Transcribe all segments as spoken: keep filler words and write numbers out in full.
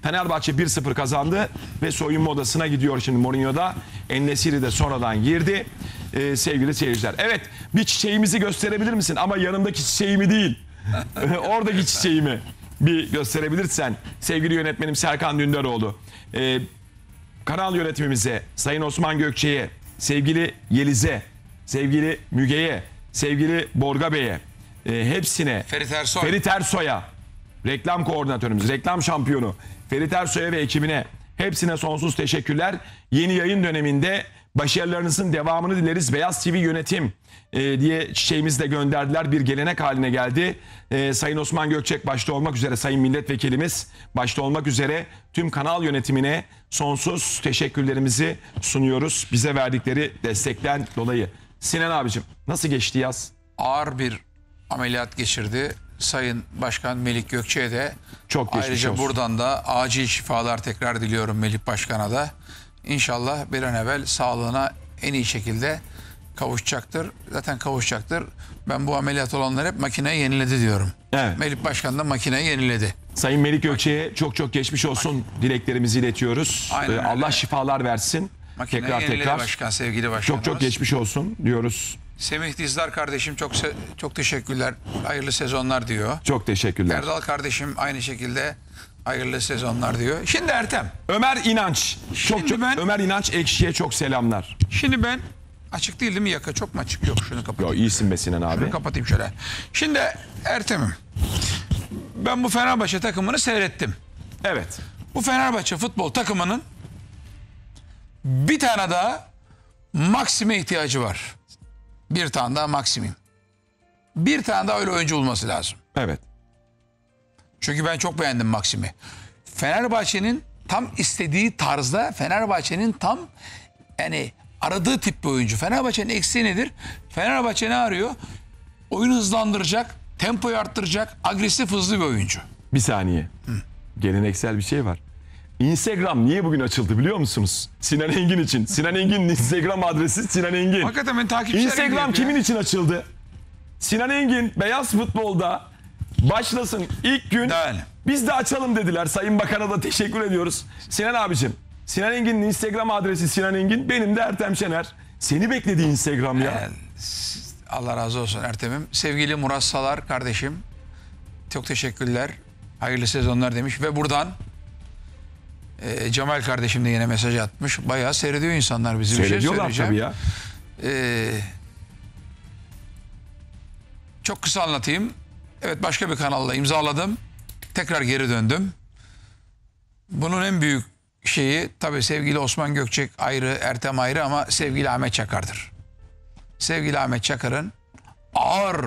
Fenerbahçe bir sıfır kazandı ve soyunma odasına gidiyor şimdi Mourinho'da. En-Nesyri de sonradan girdi. Ee, sevgili seyirciler. Evet, bir çiçeğimizi gösterebilir misin? Ama yanımdaki çiçeğimi değil. Oradaki çiçeğimi bir gösterebilirsen. Sevgili yönetmenim Serkan Dündaroğlu. Ee, kanal yönetimimize, Sayın Osman Gökçe'ye, sevgili Yeliz'e, sevgili Müge'ye, sevgili Borga Bey'e, e, hepsine, Ferit Ersoy. Ferit Ersoy'a, reklam koordinatörümüz, reklam şampiyonu Ferit Ersoy'a ve ekibine hepsine sonsuz teşekkürler. Yeni yayın döneminde başarılarınızın devamını dileriz. Beyaz T V yönetim e, diye çiçeğimizi de gönderdiler. Bir gelenek haline geldi. E, Sayın Osman Gökçek başta olmak üzere, Sayın Milletvekilimiz başta olmak üzere tüm kanal yönetimine sonsuz teşekkürlerimizi sunuyoruz. Bize verdikleri destekten dolayı. Sinan abicim, nasıl geçti yaz? Ağır bir ameliyat geçirdi. Sayın Başkan Melik Gökçe'ye de Çok geçmiş ayrıca olsun. buradan da acil şifalar tekrar diliyorum Melik Başkan'a da. İnşallah bir an evvel sağlığına en iyi şekilde kavuşacaktır. Zaten kavuşacaktır. Ben bu ameliyat olanlar hep makineyi yeniledi diyorum. Evet. Melik Başkan da makineyi yeniledi. Sayın Melik Gökçe'ye çok çok geçmiş olsun dileklerimizi iletiyoruz. Aynen Ee, öyle. Allah şifalar versin. Makineyi tekrar yeniledi tekrar. başkan, sevgili başkanımız. Çok çok geçmiş olsun diyoruz. Semih Dizdar kardeşim çok se- çok teşekkürler. Hayırlı sezonlar diyor. Çok teşekkürler. Erdal kardeşim aynı şekilde hayırlı sezonlar diyor. Şimdi Ertem. Ömer İnanç. Çok Şimdi çok ben- Ömer İnanç Ekşi'ye çok selamlar. Şimdi ben açık değil değil mi yaka? Çok mu açık? Yok, şunu Yo, kapatayım. iyisin be Sinan abi. Şunu kapatayım şöyle. Şimdi Ertem'im, ben bu Fenerbahçe takımını seyrettim. Evet. Bu Fenerbahçe futbol takımının bir tane daha Maksim'e ihtiyacı var. Bir tane daha Maksim'im. Bir tane daha öyle oyuncu olması lazım. Evet. Çünkü ben çok beğendim Maksim'i. Fenerbahçe'nin tam istediği tarzda, Fenerbahçe'nin tam yani aradığı tip bir oyuncu. Fenerbahçe'nin eksiği nedir? Fenerbahçe ne arıyor? Oyunu hızlandıracak, tempoyu arttıracak, agresif, hızlı bir oyuncu. Bir saniye. Geleneksel bir şey var. Instagram niye bugün açıldı biliyor musunuz? Sinan Engin için. Sinan Engin'in Instagram adresi Sinan Engin. Hakikaten ben takipçilerim Instagram kimin için açıldı? Sinan Engin Beyaz Futbol'da başlasın ilk gün. Yani. Biz de açalım dediler. Sayın Bakan'a da teşekkür ediyoruz. Sinan abicim, Sinan Engin'in Instagram adresi Sinan Engin, benim de Ertem Şener. Seni bekledi Instagram ya. Yani, Allah razı olsun Ertem'im. Sevgili Murat Salar kardeşim, çok teşekkürler. Hayırlı sezonlar demiş ve buradan e, Cemal kardeşim de yine mesaj atmış. Bayağı seyrediyor insanlar bizi. Bir şey Seyrediyorlar söyleyeceğim. tabii ya. Ee, çok kısa anlatayım. Evet, başka bir kanalla imzaladım. Tekrar geri döndüm. Bunun en büyük şeyi tabii sevgili Osman Gökçek ayrı, Ertem ayrı ama sevgili Ahmet Çakar'dır. Sevgili Ahmet Çakar'ın ağır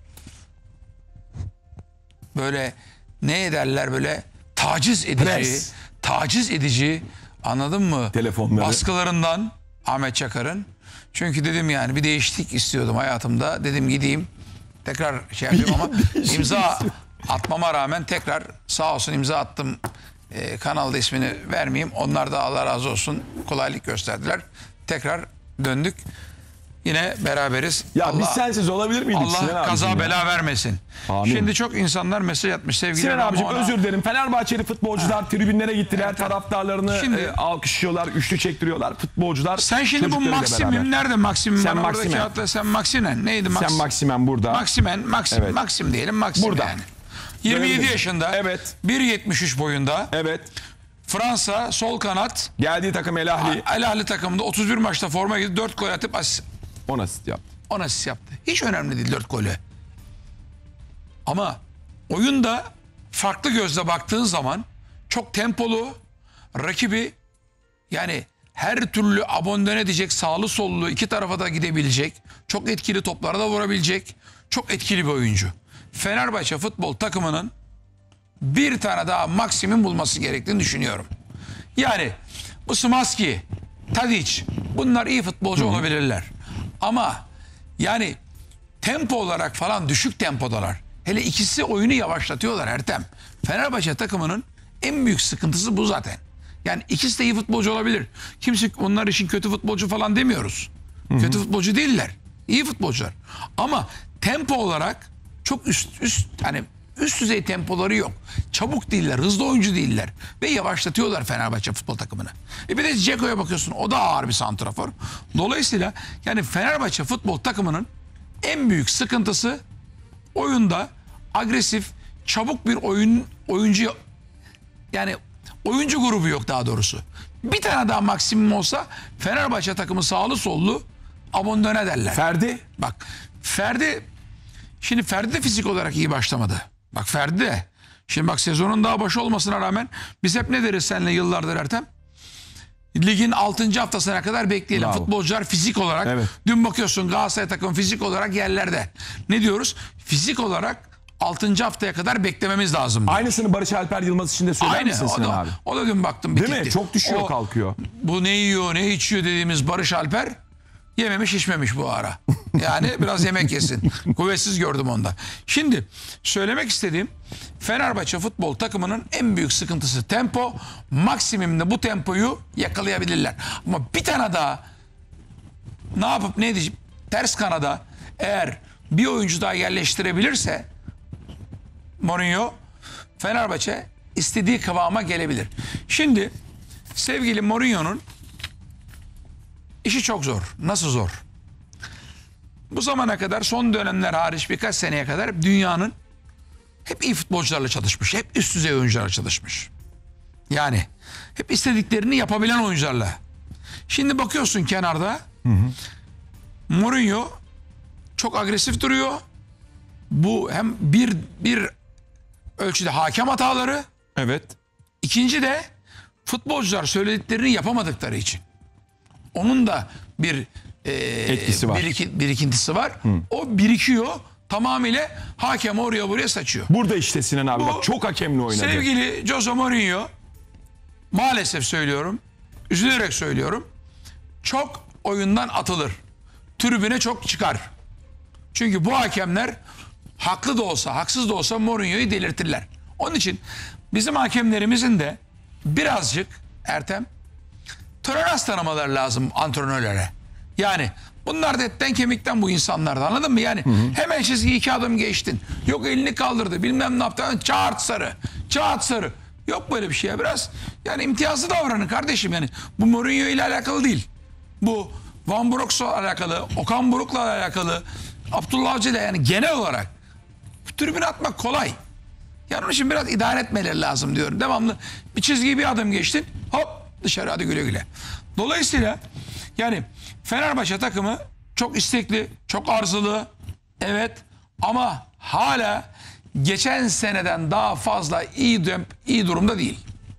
böyle ne ederler böyle taciz edici, Pres. taciz edici, anladın mı? Telefonları. Baskılarından Ahmet Çakar'ın. Çünkü dedim yani bir değişiklik istiyordum hayatımda. Dedim gideyim tekrar şey yapayım ama imza atmama rağmen tekrar sağ olsun imza attım. Ee, kanalda ismini vermeyeyim. Onlar da Allah razı olsun kolaylık gösterdiler. Tekrar döndük. Yine beraberiz. Ya Allah, biz sensiz olabilir miydik Sinan Allah abicim kaza ya? bela vermesin. Amin. Şimdi çok insanlar mesaj atmış sevgili Sinan abicim Ramona. özür dilerim. Fenerbahçeli futbolcular tribünlere gittiler. Evet. Taraftarlarını Şimdi- e, alkışlıyorlar, üçlü çektiriyorlar. Futbolcular Sen şimdi bu çocuklarıyla Maksim'im beraber. nerede Maksim'im? Sen Bana orada Maksimen. kağıtla sen Maksinen. Neydi Maks? Sen Maksimen burada. Maksimen, Maksim, Evet. Maksim diyelim Maksim Burada. yani. yirmi yedi Görebiliriz. yaşında. Evet. bir yetmiş üç boyunda. Evet. Fransa sol kanat. Geldiği takım El Ahli. El Ahly takımında otuz bir maçta forma giydi. dört gol atıp asist, on asist yaptı. on asist yaptı. Hiç önemli değil dört golü. Ama oyunda farklı gözle baktığın zaman çok tempolu, rakibi yani her türlü abondone edecek, sağlı sollu iki tarafa da gidebilecek, çok etkili toplara da vurabilecek, çok etkili bir oyuncu. Fenerbahçe futbol takımının bir tane daha maksimum bulması gerektiğini düşünüyorum. Yani bu Smaski, Tadic bunlar iyi futbolcu olabilirler. Ama yani tempo olarak falan düşük tempodalar. Hele ikisi oyunu yavaşlatıyorlar Ertem. Fenerbahçe takımının en büyük sıkıntısı bu zaten. Yani ikisi de iyi futbolcu olabilir. Kimse onlar için kötü futbolcu falan demiyoruz. Hı hı. Kötü futbolcu değiller. İyi futbolcular. Ama tempo olarak çok üst üst hani üst düzey tempoları yok. Çabuk değiller, hızlı oyuncu değiller. Ve yavaşlatıyorlar Fenerbahçe futbol takımını. E bir de Dzeko'ya bakıyorsun, o da ağır bir santrafor. Dolayısıyla yani Fenerbahçe futbol takımının en büyük sıkıntısı oyunda agresif, çabuk bir oyun oyuncu, yani oyuncu grubu yok daha doğrusu. Bir tane daha maksimum olsa Fenerbahçe takımı sağlı sollu abandone derler. Ferdi? Bak Ferdi, şimdi Ferdi de fizik olarak iyi başlamadı. Bak Ferdi de. Şimdi bak sezonun daha başı olmasına rağmen biz hep ne deriz seninle yıllardır Ertem? Ligin altıncı haftasına kadar bekleyelim. Bravo. Futbolcular fizik olarak. Evet. Dün bakıyorsun Galatasaray takımı fizik olarak yerlerde. Ne diyoruz? Fizik olarak altıncı haftaya kadar beklememiz lazım. Aynısını Barış Alper Yılmaz için de söyler Aynı. misin O Sinan da, abi? o da dün baktım Değil bitikti. mi? Çok düşüyor O, kalkıyor. Bu ne yiyor ne içiyor dediğimiz Barış Alper yememiş içmemiş bu ara. Yani biraz yemek yesin. Kuvvetsiz gördüm onda. Şimdi söylemek istediğim Fenerbahçe futbol takımının en büyük sıkıntısı tempo. Maksimumda bu tempoyu yakalayabilirler. Ama bir tane daha ne yapıp ne edecek? Ters kanada eğer bir oyuncu daha yerleştirebilirse Mourinho, Fenerbahçe istediği kıvama gelebilir. Şimdi sevgili Mourinho'nun işi çok zor. Nasıl zor? Bu zamana kadar son dönemler hariç birkaç seneye kadar dünyanın hep iyi futbolcularla çalışmış. Hep üst düzey oyuncularla çalışmış. Yani hep istediklerini yapabilen oyuncularla. Şimdi bakıyorsun kenarda hı hı. Mourinho çok agresif duruyor. Bu hem bir bir ölçüde hakem hataları. Evet. İkinci de futbolcular söylediklerini yapamadıkları için. Onun da bir e, etkisi var. Biriki, birikintisi var. Hı. O birikiyor. Tamamıyla hakem oraya buraya saçıyor. Burada işte Sinan abi Bu, bak çok hakemli oynadı. Sevgili Jose Mourinho maalesef söylüyorum. Üzülerek söylüyorum. Çok oyundan atılır. Tribüne çok çıkar. Çünkü bu hakemler haklı da olsa haksız da olsa Mourinho'yu delirtirler. Onun için bizim hakemlerimizin de birazcık Ertem tolerans tanımaları lazım antrenörlere. Yani bunlar da etten kemikten bu insanlardan, anladın mı? Yani hı hı. hemen çizgi iki adım geçtin. Yok elini kaldırdı bilmem ne yaptı. Çağırt sarı. Çağırt sarı. Yok böyle bir şey ya, biraz yani imtiyazlı davranın kardeşim yani. Bu Mourinho ile alakalı değil. Bu Van Broeks'la alakalı, Okan Buruk'la alakalı, Abdullah Avcı'yla, yani genel olarak tribüne atmak kolay. Yani onun için biraz idare etmeleri lazım diyorum. Devamlı bir çizgiyi bir adım geçtin, hop dışarı, hadi güle güle. Dolayısıyla yani Fenerbahçe takımı çok istekli, çok arzulı, evet, ama hala geçen seneden daha fazla iyi iyi durumda değil.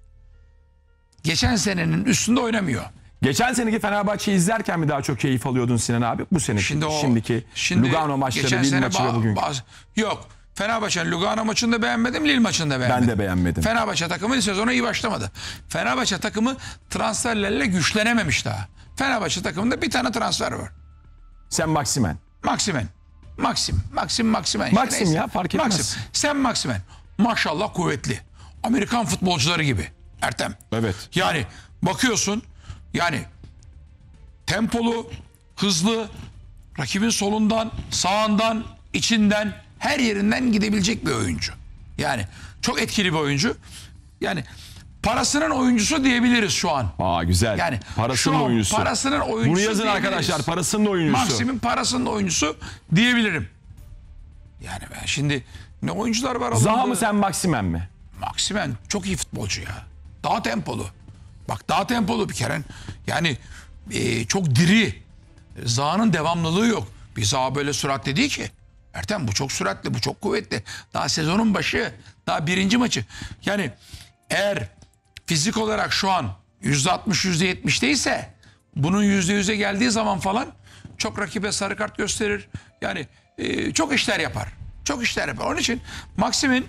Geçen senenin üstünde oynamıyor. Geçen seneki Fenerbahçe'yi izlerken mi daha çok keyif alıyordun Sinan abi? Bu seneki, şimdi o, şimdiki şimdi Lugano maçları, Lille maçı ve bugün. Yok. Fenerbahçe'nin Lugano maçını da beğenmedim, Lille maçını da beğenmedim. Ben de beğenmedim. Fenerbahçe takımı sezona iyi başlamadı. Fenerbahçe takımı transferlerle güçlenememiş daha. Fenerbahçe takımında bir tane transfer var. Sen Maximen. Maximen. Maxim. Maxim Maximen. Maxim işte ya, fark etmez. Maxim. Sen Maximen. Maşallah kuvvetli. Amerikan futbolcuları gibi. Ertem. Evet. Yani bakıyorsun, yani tempolu, hızlı, rakibin solundan, sağından, içinden, her yerinden gidebilecek bir oyuncu. Yani çok etkili bir oyuncu. Yani parasının oyuncusu diyebiliriz şu an. Aa güzel. Yani parasının şu an oyuncusu. Parasının oyuncusu. Bunu yazın arkadaşlar. Parasının oyuncusu. Maksim'in parasının oyuncusu diyebilirim. Yani ben şimdi ne oyuncular var? Zaha alındı. mı sen Maximen mi? Maximen çok iyi futbolcu ya. Daha tempolu. Bak daha tempolu bir kere. Yani e, çok diri. Zaha'nın devamlılığı yok. Bir Zaha böyle süratli değil ki. Ertem bu çok süratli, bu çok kuvvetli. Daha sezonun başı, daha birinci maçı. Yani eğer fizik olarak şu an yüzde altmış, yüzde yetmişteyse bunun yüzde yüze geldiği zaman falan çok rakibe sarı kart gösterir. Yani e, çok işler yapar. Çok işler yapar. Onun için Maxim'in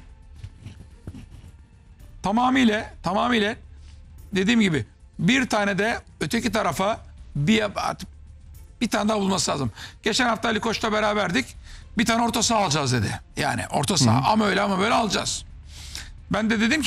tamamıyla tamamıyla dediğim gibi bir tane de öteki tarafa bir bir tane daha bulması lazım. Geçen hafta Ali Koç'la beraberdik. Bir tane orta saha alacağız dedi. Yani orta saha, ama öyle ama böyle alacağız. Ben de dedim ki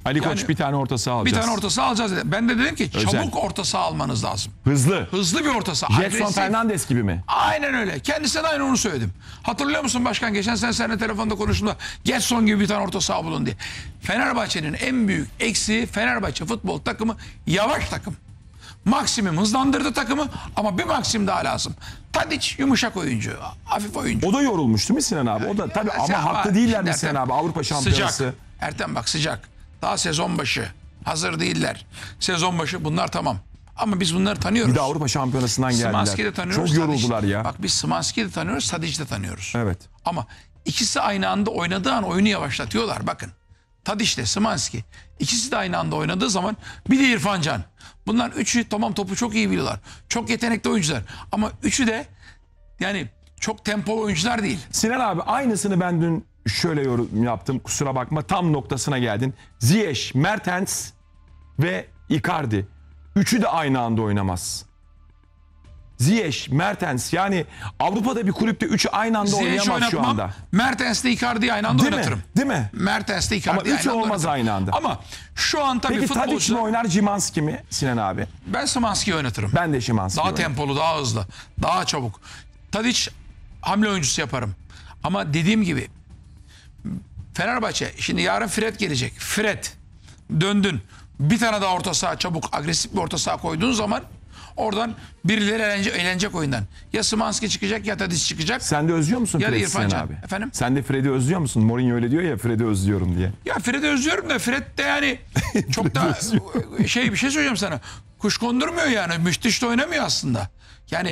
Ali Koç Yani bir tane orta saha bir alacağız. tane orta saha alacağız dedi. Ben de dedim ki Özel. çabuk orta saha almanız lazım. Hızlı. Hızlı bir orta saha. Jetson agresif. Fernandes gibi mi? Aynen öyle. Kendisine de aynı onu söyledim. Hatırlıyor musun başkan? Geçen sene seninle telefonda konuştuğumda Getson gibi bir tane orta saha bulun diye. Fenerbahçe'nin en büyük eksiği Fenerbahçe futbol takımı yavaş takım. Maksimum hızlandırdı takımı ama bir maksim daha lazım. Tadic yumuşak oyuncu, hafif oyuncu. O da yorulmuş değil mi Sinan abi? O da tabii Sen- ama haklı değiller mi Ertem, Sinan abi? Avrupa şampiyonası. Sıcak. Ertem bak sıcak. Daha sezon başı. Hazır değiller. Sezon başı bunlar tamam. Ama biz bunları tanıyoruz. Bir de Avrupa şampiyonasından Szymański'yi de geldiler. tanıyoruz. Çok yoruldular Tadic- ya. Bak biz Szymański'yi de tanıyoruz, Tadic'i de tanıyoruz. Evet. Ama ikisi aynı anda oynadığı an oyunu yavaşlatıyorlar. Bakın. Tadic'le Szymański. İkisi de aynı anda oynadığı zaman bir de İrfan Can. Bunlar üçü tamam topu çok iyi biliyorlar. Çok yetenekli oyuncular. Ama üçü de yani çok tempolu oyuncular değil. Sinan abi aynısını ben dün şöyle yorum yaptım. Kusura bakma tam noktasına geldin. Ziyech, Mertens ve Icardi. Üçü de aynı anda oynamaz. Ziyech, Mertens yani Avrupa'da bir kulüpte üçü aynı anda Ziyech'i oynayamaz şu oynatmam. anda. Mertens'le Icardi'yi aynı anda Değil mi? oynatırım. Değil mi? Mertens'le Icardi'yi Ama aynı üçü anda olmaz oynatırım. aynı anda. Ama şu an tabii Peki Tadic mi futbolcular... oynar, Szymański mi Sinan abi? Ben Szymański'yi oynatırım. Ben de Szymański Daha oynarım. tempolu, daha hızlı, daha çabuk. Tadic hamle oyuncusu yaparım. Ama dediğim gibi Fenerbahçe şimdi yarın Fred gelecek. Fred döndün. Bir tane daha orta saha çabuk agresif bir orta saha koyduğun zaman oradan birileri eğlenecek, eğlenecek oyundan. Ya Szymański çıkacak ya Tadic çıkacak. Sen de özlüyor musun Ya da Fred'i İrfan Sinan Can. abi? Efendim? Sen de Fred'i özlüyor musun? Mourinho öyle diyor ya Fred'i özlüyorum diye. Ya Fred'i özlüyorum da Fred de yani çok da şey bir şey söyleyeceğim sana. Kuş kondurmuyor yani. Müthiş de oynamıyor aslında. Yani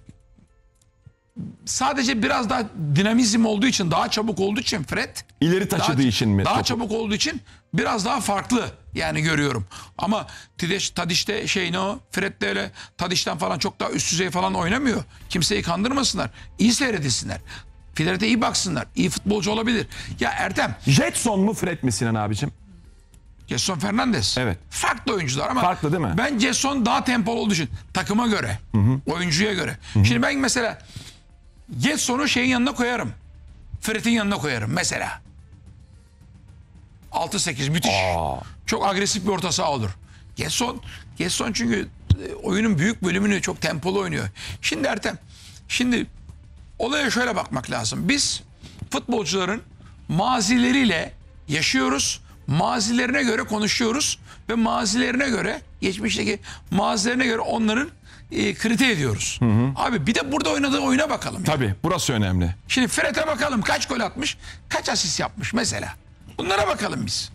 sadece biraz daha dinamizm olduğu için, daha çabuk olduğu için Fred İleri taşıdığı daha, için mi? Daha topu? çabuk olduğu için biraz daha farklı yani görüyorum. Ama Tadic, Tadic'te şey ne o? Fred de öyle Tadic'ten falan çok daha üst düzey falan oynamıyor. Kimseyi kandırmasınlar. İyi seyredilsinler. Fred'e iyi baksınlar. İyi futbolcu olabilir. Ya Ertem, Jetson mu Fred mi Sinan abicim? Getson Fernandes. Evet. Farklı oyuncular ama Farklı değil mi? ben Getson daha tempolu olduğu için takıma göre, oyuncuya göre. Şimdi ben mesela Getson'u şeyin yanına koyarım. Fred'in yanına koyarım mesela. altı sekiz müthiş. Aa. Çok agresif bir orta saha olur. Getson, Getson çünkü e, oyunun büyük bölümünü çok tempolu oynuyor. Şimdi Ertem, şimdi olaya şöyle bakmak lazım. Biz futbolcuların mazileriyle yaşıyoruz. Mazilerine göre konuşuyoruz ve mazilerine göre, geçmişteki mazilerine göre onların e, kriter ediyoruz. Abi bir de burada oynadığı oyuna bakalım. ya. Tabii burası önemli. Şimdi Fred'e bakalım kaç gol atmış, kaç asist yapmış mesela. Bunlara bakalım biz.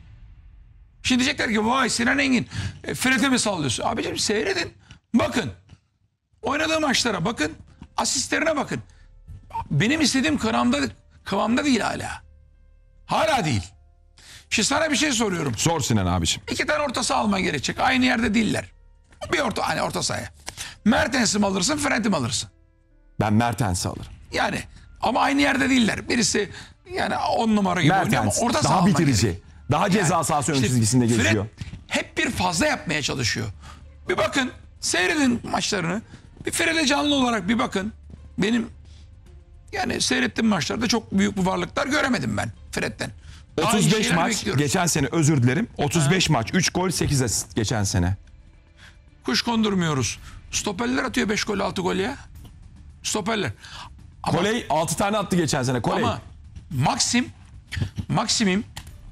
Şimdi diyecekler ki vay Sinan Engin e, Fred'e mi sallıyorsun? Abicim seyredin. Bakın. Oynadığı maçlara bakın. Asistlerine bakın. Benim istediğim kıvamda, kıvamda değil hala. Hala değil. Şimdi sana bir şey soruyorum. Sor Sinan abicim. İki tane orta saha alman gerekecek. Aynı yerde değiller. Bir orta, hani orta sahaya. Mertens'i mi alırsın, Fred'i mi alırsın? Ben Mertens'i alırım. Yani ama aynı yerde değiller. Birisi yani on numara gibi oynuyor ama Mertens orta saha daha alman bitirici. gerek. Daha ceza Yani sahası ön işte çizgisinde Fred geziyor. hep bir fazla yapmaya çalışıyor. Bir bakın seyredin maçlarını. Bir Fred'e canlı olarak bir bakın. Benim yani seyrettiğim maçlarda çok büyük bu varlıklar göremedim ben Fred'den. Daha iyi otuz beş şeyler maç bekliyoruz. geçen sene özür dilerim. otuz beş maç üç gol sekiz asist geçen sene. Kuş kondurmuyoruz. Stoperler atıyor beş gol altı gol ya. Stoperler. Ama, Koley altı tane attı geçen sene. Koley. ama Maxim Maxim'im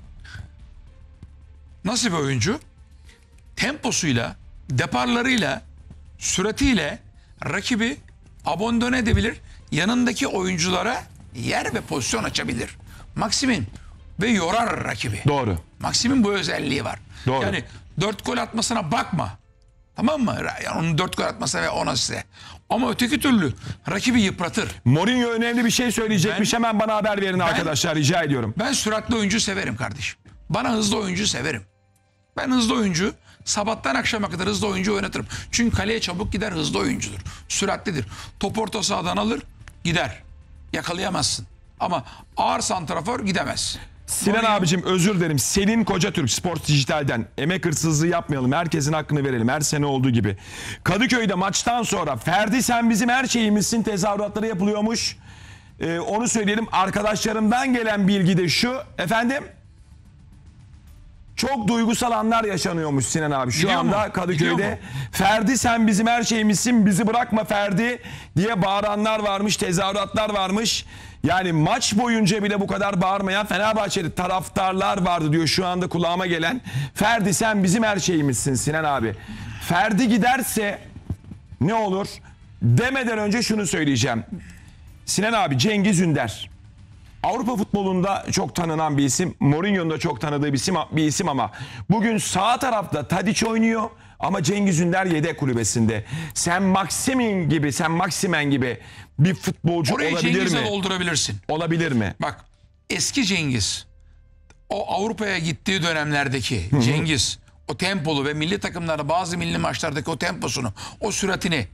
nasıl bir oyuncu? Temposuyla, deparlarıyla, süratiyle rakibi abandone edebilir. Yanındaki oyunculara yer ve pozisyon açabilir. Maxim'in ve yorar rakibi. Doğru. Maxim'in bu özelliği var. Doğru. Yani dört gol atmasına bakma. Tamam mı? Yani onun dört gol atmasına ve on asiste. Ama öteki türlü rakibi yıpratır. Mourinho önemli bir şey söyleyecekmiş. Ben- Hemen bana haber verin arkadaşlar rica ediyorum. Ben süratli oyuncu severim kardeşim. Bana hızlı oyuncu severim. Ben hızlı oyuncu sabahtan akşama kadar hızlı oyuncu oynatırım. Çünkü kaleye çabuk gider, hızlı oyuncudur. Süratlidir. Top orta sahadan alır gider. Yakalayamazsın. Ama ağır santrafor gidemez. Sinan Mourinho- abicim özür dilerim. Selin Kocatürk Sport Dijital'den emek hırsızlığı yapmayalım. Herkesin hakkını verelim. Her sene olduğu gibi. Kadıköy'de maçtan sonra Ferdi sen bizim her şeyimizsin tezahüratları yapılıyormuş. Ee, onu söyleyelim. Arkadaşlarımdan gelen bilgi de şu. Efendim? Çok duygusal anlar yaşanıyormuş Sinan abi. Şu Gidiyor anda mu? Kadıköy'de Gidiyor mu? Ferdi sen bizim her şeyimizsin, bizi bırakma Ferdi diye bağıranlar varmış, tezahüratlar varmış. Yani maç boyunca bile bu kadar bağırmayan Fenerbahçeli taraftarlar vardı diyor şu anda kulağıma gelen. Ferdi sen bizim her şeyimizsin Sinan abi. Ferdi giderse ne olur? Demeden önce şunu söyleyeceğim. Sinan abi, Cengiz Ünder. Avrupa futbolunda çok tanınan bir isim. Mourinho'nun da çok tanıdığı bir isim, bir isim ama bugün sağ tarafta Tadic oynuyor ama Cengiz Ünder yedek kulübesinde. Sen Maximin gibi, sen Maximen gibi bir futbolcu Orayı olabilir Cengiz'le mi? doldurabilirsin. Olabilir mi? Bak eski Cengiz, o Avrupa'ya gittiği dönemlerdeki Cengiz, o tempolu ve milli takımlarda bazı milli maçlardaki o temposunu, o süratini,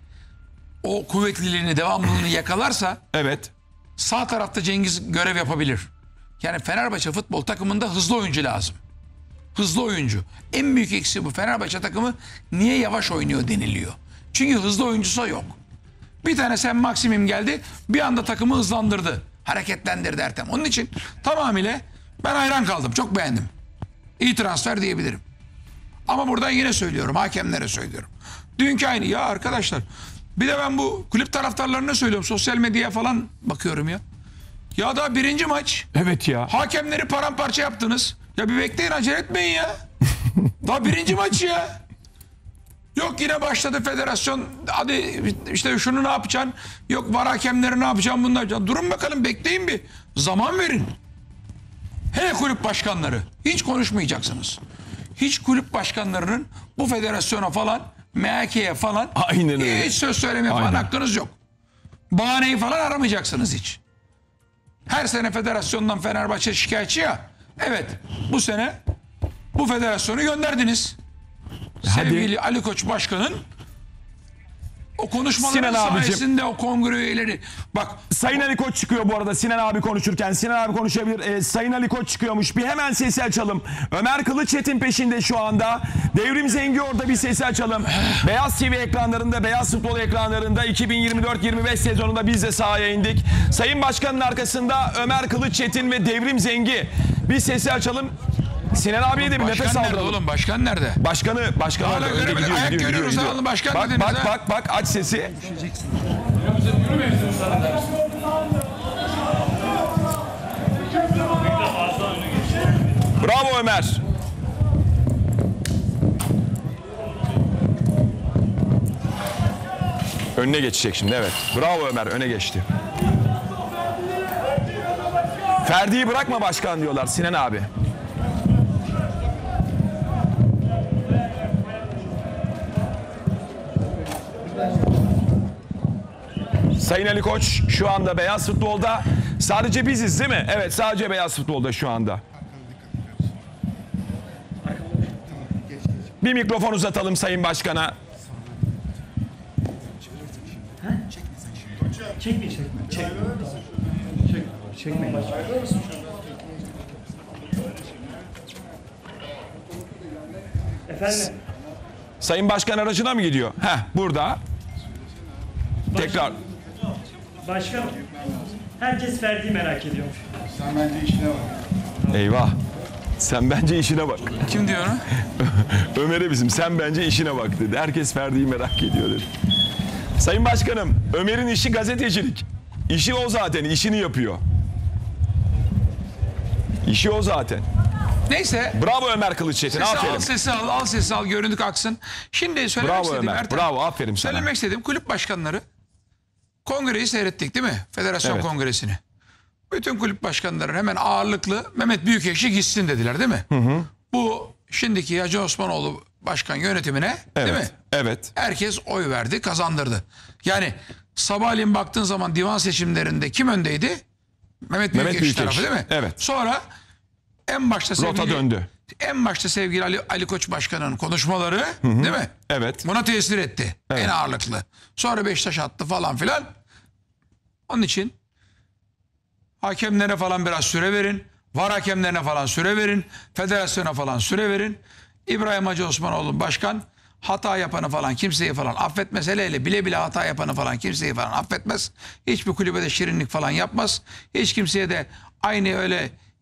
o kuvvetliliğini, devamlılığını yakalarsa Evet. sağ tarafta Cengiz görev yapabilir. Yani Fenerbahçe futbol takımında hızlı oyuncu lazım. Hızlı oyuncu. En büyük eksiği bu. Fenerbahçe takımı niye yavaş oynuyor deniliyor. Çünkü hızlı oyuncusu yok. Bir tane Sen Maksimim geldi, bir anda takımı hızlandırdı. Hareketlendirdi Ertem. Onun için tamamıyla ben hayran kaldım. Çok beğendim. İyi transfer diyebilirim. Ama buradan yine söylüyorum. Hakemlere söylüyorum. Dünkü aynı. Ya arkadaşlar, bir de ben bu kulüp taraftarlarına söylüyorum. Sosyal medyaya falan bakıyorum ya. Ya daha birinci maç. Evet ya. Hakemleri paramparça yaptınız. Ya bir bekleyin, acele etmeyin ya. Daha birinci maç ya. Yok yine başladı federasyon. Hadi işte şunu ne yapacaksın? Yok var hakemleri ne yapacaksın? Bunlar yapacaksın. Durun bakalım, bekleyin bir. Zaman verin. Hele kulüp başkanları. Hiç konuşmayacaksınız. Hiç kulüp başkanlarının bu federasyona falan, M H K'ye falan Aynen öyle. hiç söz söylemeye falan Aynen. hakkınız yok. Bahaneyi falan aramayacaksınız hiç. Her sene federasyondan Fenerbahçe şikayetçi ya. Evet, bu sene bu federasyonu gönderdiniz. Sevgili Ali Koç Başkan'ın o konuşmaları Sinan abicim. sayesinde o kongre üyeleri. Bak Sayın Ali Koç çıkıyor bu arada Sinan abi konuşurken. Sinan abi konuşabilir. Ee, Sayın Ali Koç çıkıyormuş. Bir hemen sesi açalım. Ömer Kılıçetin peşinde şu anda. Devrim Zengi orada, bir sesi açalım. Beyaz T V ekranlarında, Beyaz Futbol ekranlarında iki bin yirmi dört yirmi beş sezonunda biz de sahaya indik. Sayın Başkan'ın arkasında Ömer Kılıçetin ve Devrim Zengi. Bir sesi açalım. Sinan abiye de bir başkan nefes nerede aldıralım. oğlum? Başkan nerede? Başkanı, başkanı Hala orada önde göremedim. gidiyor, Ayak gidiyor, görüyoruz gidiyor, ha, gidiyor. başkan Bak dediniz bak ha. bak bak aç sesi. Bravo Ömer. Önüne geçecek şimdi, evet. Bravo Ömer, öne geçti. Ferdi'yi bırakma başkan diyorlar Sinan abi. Sayın Ali Koç şu anda Beyaz Futbol'da. Sadece biziz değil mi? Evet, sadece Beyaz Futbol'da şu anda. Bir mikrofon uzatalım Sayın Başkan'a. Çekme, çekme. Çekme. Çekme. Çekme. Efendim, Sayın Başkan aracına mı gidiyor? Heh, burada. Tekrar. başkanım. Herkes Ferdi'yi merak ediyormuş. Sen bence işine bak. Eyvah. Sen bence işine bak. Kim diyor onu? Ömer'e bizim sen bence işine bak dedi. Herkes Ferdi'yi merak ediyor dedi. Sayın Başkanım, Ömer'in işi gazetecilik. İşi o zaten, işini yapıyor. İşi o zaten. Neyse. Bravo Ömer Kılıçetin, Sesi aferin. al, sesi al, al sesi al, görüntü aksın. Şimdi söylemek Bravo istediğim Ömer, Ertem, bravo, aferin sana. Söylemek istediğim kulüp başkanları kongreyi seyrettik değil mi? Federasyon Evet. kongresini. Bütün kulüp başkanları hemen ağırlıklı Mehmet Büyükekşi gitsin dediler değil mi? Hı hı. Bu şimdiki Hacı Osmanoğlu başkan yönetimine Evet, değil mi? evet. Herkes oy verdi, kazandırdı. Yani sabahleyin baktığın zaman divan seçimlerinde kim öndeydi? Mehmet Büyükekşi Büyükekşi, tarafı değil mi? evet. Sonra en başta sevgili, Rota döndü. En başta sevgili Ali, Ali Koç Başkan'ın konuşmaları değil mi? Evet. Buna tesir etti. Evet. En ağırlıklı. Sonra Beşiktaş attı falan filan. Onun için hakemlere falan biraz süre verin. VAR hakemlerine falan süre verin. Federasyona falan süre verin. İbrahim Hacı Osmanoğlu başkan hata yapanı falan kimseyi falan affetmez. Hele hele bile bile hata yapanı falan kimseyi falan affetmez. Hiçbir kulübede şirinlik falan yapmaz. Hiç kimseye de aynı öyle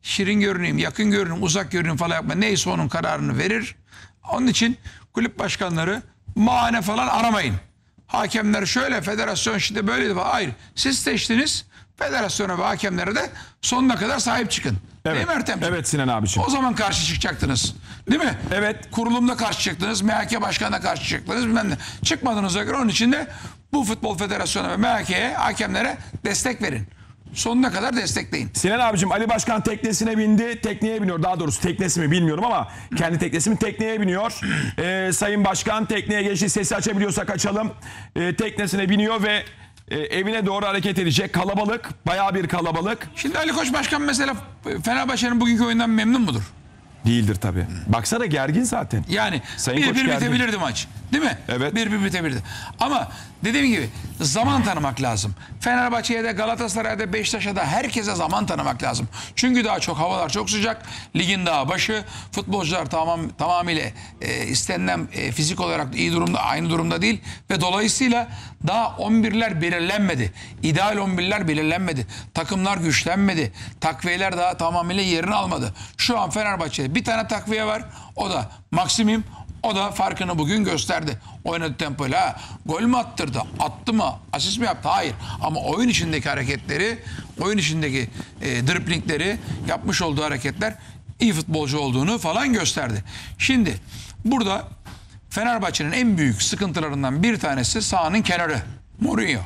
şirin görüneyim, yakın görüneyim, uzak görüneyim falan yapma. Neyse onun kararını verir. Onun için kulüp başkanları bahane falan aramayın. Hakemler şöyle, federasyon işte böyle. Hayır. Siz seçtiniz. Federasyona ve hakemlere de sonuna kadar sahip çıkın. Evet. Değil mi Ertemciğim? Evet Sinan abiciğim. O zaman karşı çıkacaktınız. Değil mi? Evet. Kurulumda karşı çıktınız. M H K Başkanı'na karşı çıktınız. Bilmem ne. Çıkmadığınıza göre onun için de bu Futbol Federasyonu ve M H K'ye, hakemlere destek verin. Sonuna kadar destekleyin. Sinan abicim Ali Başkan teknesine bindi. Tekneye biniyor. Daha doğrusu teknesi mi bilmiyorum ama kendi teknesi mi tekneye biniyor. Ee, Sayın Başkan tekneye geçti. Sesi açabiliyorsak açalım. Ee, teknesine biniyor ve e, evine doğru hareket edecek. Kalabalık. Bayağı bir kalabalık. Şimdi Ali Koç Başkan mesela Fenerbahçe'nin bugünkü oyundan memnun mudur? Değildir tabii. Baksana gergin zaten. Yani Sayın bir Koç bir gergin. bitebilirdi maç. Değil mi? Evet. Bir bir bitebilirdi. Ama dediğim gibi zaman tanımak lazım. Fenerbahçe'ye de, Galatasaray'a da, Beşiktaş'a da herkese zaman tanımak lazım. Çünkü daha çok havalar çok sıcak. Ligin daha başı. Futbolcular tamam tamamıyla e, istenilen e, fizik olarak iyi durumda, aynı durumda değil ve dolayısıyla daha on birler belirlenmedi. İdeal on birler belirlenmedi. Takımlar güçlenmedi. Takviyeler daha tamamıyla yerini almadı. Şu an Fenerbahçe'de bir tane takviye var. O da Maksimim. O da farkını bugün gösterdi. Oynadı tempoyla. Ha, gol mü attırdı? Attı mı? Asist mi yaptı? Hayır. Ama oyun içindeki hareketleri, oyun içindeki e, driplingleri, yapmış olduğu hareketler iyi futbolcu olduğunu falan gösterdi. Şimdi burada Fenerbahçe'nin en büyük sıkıntılarından bir tanesi sahanın kenarı. Mourinho.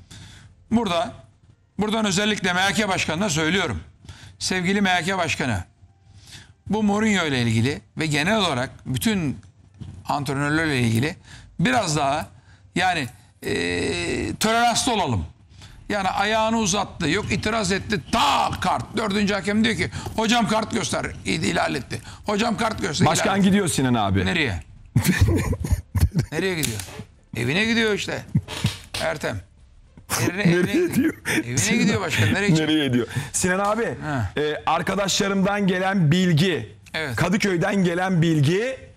Burada buradan özellikle M H K Başkanı'na söylüyorum. Sevgili M H K Başkanı, bu Mourinho ile ilgili ve genel olarak bütün antrenörlerle ilgili biraz daha yani e, toleranslı olalım. Yani ayağını uzattı, yok itiraz etti, ta kart. Dördüncü hakem diyor ki hocam kart göster, ihlal etti. Hocam kart göster. Başkan ihlal gidiyor Sinan abi. Nereye? Nereye gidiyor? Evine gidiyor işte. Ertem. Evine, evine Nereye gidiyor? Evine Sinan- gidiyor başkan. Nereye gidiyor? Nereye gidiyor? Sinan abi e, arkadaşlarımdan gelen bilgi, Evet. Kadıköy'den gelen bilgi,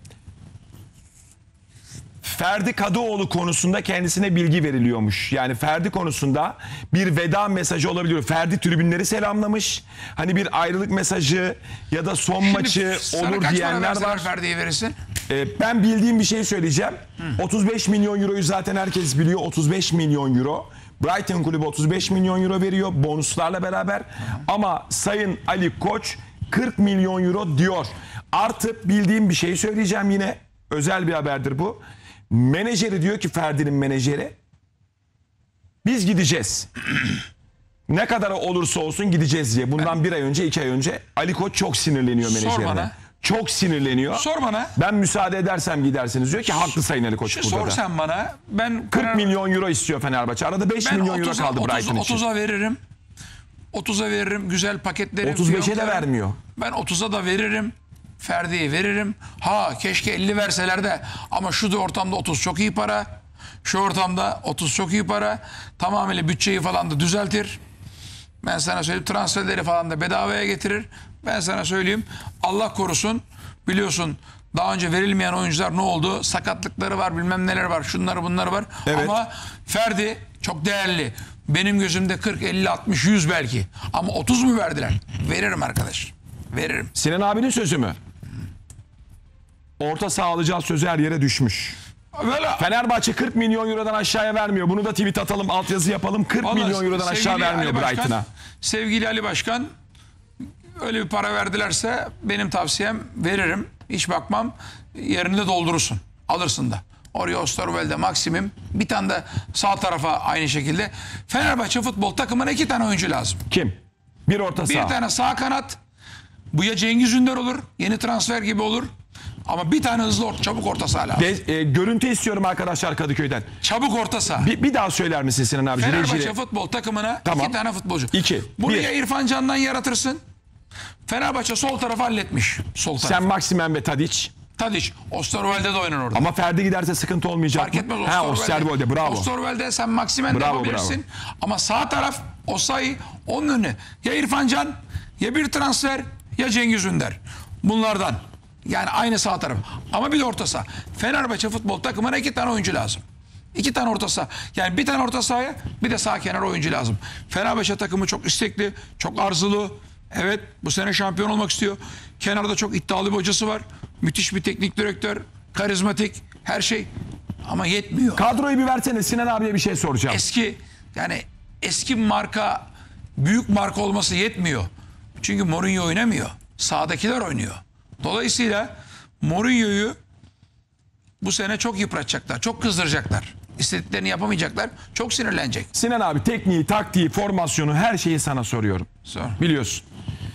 Ferdi Kadıoğlu konusunda kendisine bilgi veriliyormuş. Yani Ferdi konusunda bir veda mesajı olabiliyor. Ferdi tribünleri selamlamış. Hani bir ayrılık mesajı ya da son maçı Sana olur kaç para diyenler verseler var. Ferdi'ye verirsin? Ee, ben bildiğim bir şey söyleyeceğim. otuz beş milyon euroyu zaten herkes biliyor. otuz beş milyon euro. Brighton kulübü otuz beş milyon euro veriyor bonuslarla beraber. Ama Sayın Ali Koç kırk milyon euro diyor. Artı bildiğim bir şey söyleyeceğim yine. Özel bir haberdir bu. Menajeri diyor ki Ferdi'nin menajeri, biz gideceğiz. Ne kadar olursa olsun gideceğiz diye. Bundan bir ay önce, iki ay önce Ali Koç çok sinirleniyor Sor menajerine. bana. Çok sinirleniyor. Sor bana. Ben müsaade edersem gidersiniz diyor ki haklı Sayın Ali Koç Şu burada sor da. sen bana. Ben kırk milyon euro istiyor Fenerbahçe. Arada beş ben milyon euro otuza, kaldı otuza, Brighton için. otuza veririm. otuza veririm. Güzel paketlerim. otuz beşe de fiyonk vermiyor. Ben otuza da veririm. Ferdi'ye veririm. Ha keşke elli verseler de ama şu da ortamda otuz çok iyi para. Şu ortamda otuz çok iyi para. Tamamıyla bütçeyi falan da düzeltir. Ben sana söyleyeyim transferleri falan da bedavaya getirir. Ben sana söyleyeyim Allah korusun biliyorsun daha önce verilmeyen oyuncular ne oldu? Sakatlıkları var bilmem neler var şunları bunları var. Evet. Ama Ferdi çok değerli. Benim gözümde kırk, elli, altmış, yüz belki. Ama otuz mu verdiler? Veririm arkadaş. Veririm. Sinan abinin sözü mü? Orta saha alacağız sözü her yere düşmüş. Böyle Fenerbahçe kırk milyon eurodan aşağıya vermiyor. Bunu da tweet atalım, altyazı yapalım. kırk Vallahi milyon eurodan sevgili aşağı vermiyor Ali Başkan- Brighton'a. Sevgili Ali Başkan öyle bir para verdilerse benim tavsiyem veririm. Hiç bakmam. Yerinde doldurursun. Alırsın da. Oraya Osterwelde, Maksimim. Bir tane de sağ tarafa aynı şekilde. Fenerbahçe futbol takımına iki tane oyuncu lazım. Kim? Bir orta Bir saha. tane sağ kanat. Bu ya Cengiz Ünder olur. Yeni transfer gibi olur. Ama bir tane hızlı orta, çabuk orta saha lazım. De- e, görüntü istiyorum arkadaşlar Kadıköy'den. Çabuk orta saha. Bir, bir daha söyler misin Sinan abi? Fenerbahçe Rejiyle. futbol takımına Tamam. iki tane futbolcu. İki. Bunu Bir. ya İrfan Can'dan yaratırsın. Fenerbahçe sol tarafı halletmiş. Sol taraf. Sen Maximen ve Tadic. Tadic. Osterwelde de oynar orada. Ama Ferdi giderse sıkıntı olmayacak Fark mı? etmez Ha Osterwolde bravo. Osterwelde sen Maximen de Bravo, yapabilirsin. Ama sağ taraf Osayi onun önüne. Ya İrfan Can ya bir transfer ya Cengiz Ünder. Bunlardan. Yani aynı sağ taraf. Ama bir de orta saha. Fenerbahçe futbol takımına iki tane oyuncu lazım. İki tane orta saha. Yani bir tane orta sahaya bir de sağ kenar oyuncu lazım. Fenerbahçe takımı çok istekli, çok arzulu. Evet, bu sene şampiyon olmak istiyor. Kenarda çok iddialı bir hocası var. Müthiş bir teknik direktör. Karizmatik, her şey. Ama yetmiyor. Kadroyu bir versene, Sinan abiye bir şey soracağım. Eski, yani eski marka, büyük marka olması yetmiyor. Çünkü Mourinho oynamıyor. Sağdakiler oynuyor. Dolayısıyla Mourinho'yu bu sene çok yıpratacaklar. Çok kızdıracaklar. İstediklerini yapamayacaklar. Çok sinirlenecek. Sinan abi, tekniği, taktiği, formasyonu, her şeyi sana soruyorum. Sor. Biliyorsun.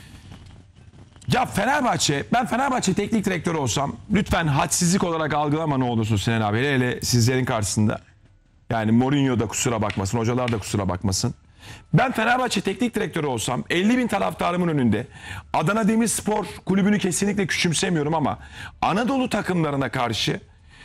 Ya Fenerbahçe, ben Fenerbahçe teknik direktörü olsam lütfen hadsizlik olarak algılama ne olursun Sinan abi. Hele, hele sizlerin karşısında. Yani Mourinho da kusura bakmasın, hocalar da kusura bakmasın. Ben Fenerbahçe teknik direktörü olsam elli bin taraftarımın önünde Adana Demirspor kulübünü kesinlikle küçümsemiyorum ama Anadolu takımlarına karşı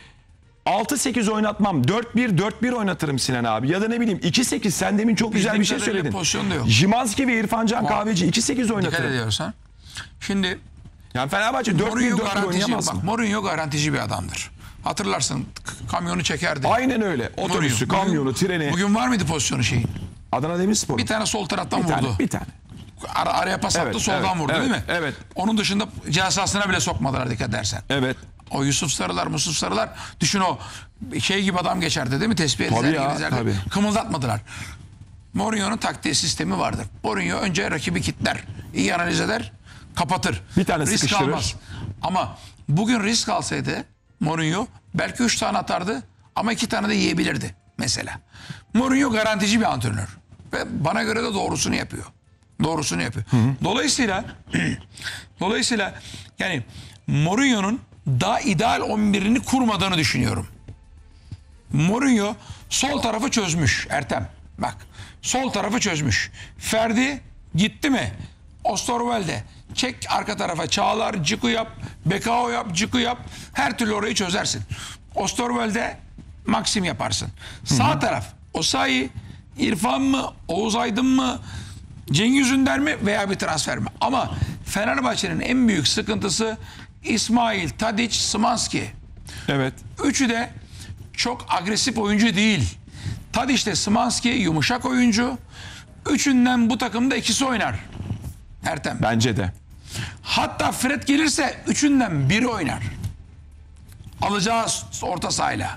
altı sekiz oynatmam. dört bir dört bir oynatırım Sinan abi. Ya da ne bileyim iki sekiz, sen demin çok güzel bir şey kadarıyla söyledin. pozisyon da yok. Jimanski ve İrfan Can Kahveci iki sekiz Dikkat oynatırım. ediyorsan. Şimdi Yani Fenerbahçe dört bir Mourinho dört bir garantici, oynayamaz bak mı? Mourinho garantici bir adamdır. Hatırlarsın k- kamyonu çekerdi. Aynen öyle. Otobüsü, Mourinho. kamyonu, Bugün- treni. Bugün var mıydı pozisyonu şeyin? Adana Demirspor. Bir tane sol taraftan bir vurdu. tane, bir tane. Ara, araya pas attı, Evet, soldan evet, vurdu evet, değil mi? evet. Onun dışında cezasına bile sokmadılar dikkat edersen. Evet. O Yusuf Sarılar, Musuf Sarılar, düşün o şey gibi adam geçerdi değil mi? Tespih Tabii eder, ya, gezerdi. tabii. Kımıldatmadılar. Mourinho'nun taktiği sistemi vardır. Mourinho önce rakibi kitler, iyi analiz eder, kapatır. Bir tane risk sıkıştırır. almaz. Ama bugün risk alsaydı Mourinho belki üç tane atardı ama iki tane de yiyebilirdi mesela. Mourinho garantici bir antrenör. Ve bana göre de doğrusunu yapıyor. Doğrusunu yapıyor. Dolayısıyla dolayısıyla yani Mourinho'nun daha ideal on birini kurmadığını düşünüyorum. Mourinho sol tarafı çözmüş Ertem. Bak sol tarafı çözmüş. Ferdi gitti mi? Osterwolde çek arka tarafa, Çağlar, Ciku yap, Bekao yap, Ciku yap. Her türlü orayı çözersin. Osterwolde Maxim yaparsın. Sağ taraf Osayi, İrfan mı, Oğuz Aydın mı, Cengiz Ünder mi veya bir transfer mi? Ama Fenerbahçe'nin en büyük sıkıntısı İsmail, Tadic, Szymanski. Evet. Üçü de çok agresif oyuncu değil. Tadic de Szymanski yumuşak oyuncu. Üçünden bu takımda ikisi oynar. Ertem. Bence de. Hatta Fred gelirse üçünden biri oynar. Alacağı orta sahayla.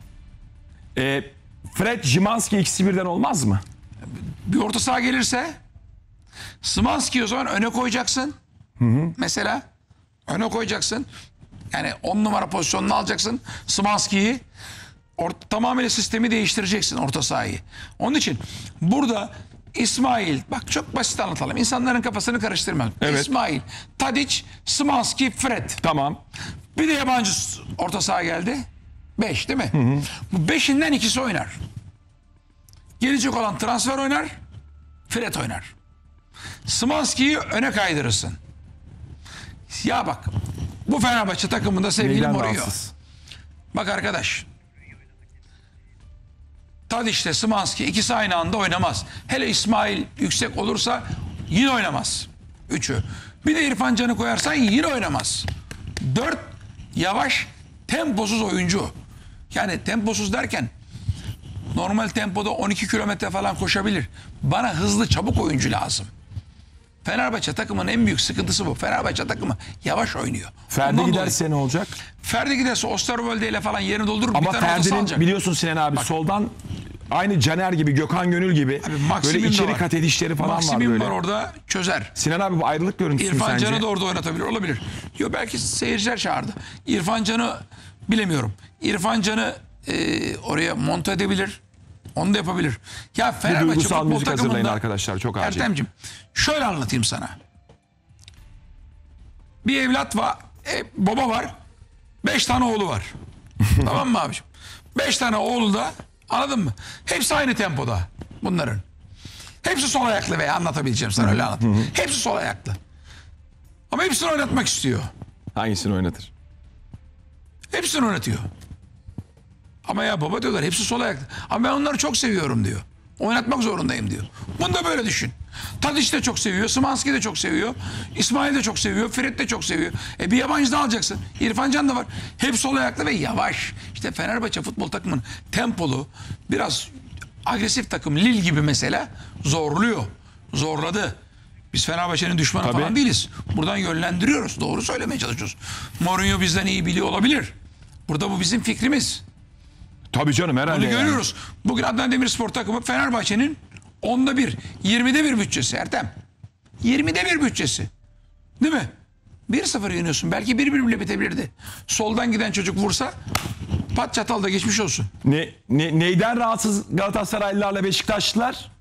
Ee, Fred, Jimanski ikisi birden olmaz mı? Bir orta saha gelirse Szymanski'yi o zaman öne koyacaksın. Mesela öne koyacaksın. Yani on numara pozisyonunu alacaksın. Szymanski'yi or- tamamıyla sistemi değiştireceksin orta sahayı. Onun için burada İsmail, bak çok basit anlatalım. İnsanların kafasını karıştırma. Evet. İsmail, Tadic, Szymanski, Fred. Tamam. Bir de yabancı orta saha geldi. Beş değil mi? Bu beşinden ikisi oynar. Gelecek olan transfer oynar. Fred oynar. Szymanski'yi öne kaydırırsın. Ya bak bu Fenerbahçe takımında sevgili Neyden Mourinho. rahatsız? Bak arkadaş. Tadic'le Szymanski ikisi aynı anda oynamaz. Hele İsmail yüksek olursa yine oynamaz. Üçü. Bir de İrfan Can'ı koyarsan yine oynamaz. Dört yavaş temposuz oyuncu. Yani temposuz derken normal tempoda on iki kilometre falan koşabilir. Bana hızlı çabuk oyuncu lazım. Fenerbahçe takımının en büyük sıkıntısı bu. Fenerbahçe takımı yavaş oynuyor. Ferdi Ondan giderse dolayı- ne olacak? Ferdi giderse Osterwolde ile falan yerini doldurur. Ama bir tane ortası Ferdi'nin alacak. biliyorsun Sinan abi soldan aynı Caner gibi, Gökhan Gönül gibi Abi Maxim'in böyle de içeri var. kat edişleri falan Maxim'in var böyle. var orada çözer. Sinan abi bu ayrılık görüntüsü mü İrfan sence? Can'ı da orada oynatabilir. Olabilir. Yo belki seyirciler çağırdı. İrfan Can'ı bilemiyorum. İrfan Can'ı e, oraya monte edebilir. Onu da yapabilir. Ya Bir Fenerbahçe duygusal futbol müzik hazırlayın takımında arkadaşlar, çok acil. Ertem'cim şöyle anlatayım sana. Bir evlat var. E, baba var. Beş tane oğlu var. Tamam mı abiciğim? Beş tane oğlu da anladın mı? Hepsi aynı tempoda bunların. Hepsi sol ayaklı veya anlatabileceğim sana öyle anlatayım. Hepsi sol ayaklı. Ama hepsini oynatmak istiyor. Hangisini oynatır? Hepsini oynatıyor. Ama ya baba diyorlar hepsi sol ayaklı. Ama ben onları çok seviyorum diyor. Oynatmak zorundayım diyor. Bunu da böyle düşün. Tadic de çok seviyor. Szymanski de çok seviyor. İsmail de çok seviyor. Fred de çok seviyor. E bir yabancı da alacaksın. İrfan Can da var. Hep sol ayaklı ve yavaş. İşte Fenerbahçe futbol takımının tempolu, biraz agresif takım Lille gibi mesela zorluyor. Zorladı. Biz Fenerbahçe'nin düşmanı Tabii. falan değiliz. Buradan yönlendiriyoruz. Doğru söylemeye çalışıyoruz. Mourinho bizden iyi biliyor olabilir. Burada bu bizim fikrimiz. Tabii canım herhalde. Bunu yani. görüyoruz. Bugün Adana Demirspor takımı Fenerbahçe'nin onda bir, yirmide bir bütçesi Ertem. yirmide bir bütçesi. Değil mi? bir sıfır yeniyorsun. Belki bir bir bile bitebilirdi. Soldan giden çocuk vursa pat çatal da geçmiş olsun. Ne, ne, neyden rahatsız Galatasaraylılarla Beşiktaşlılar?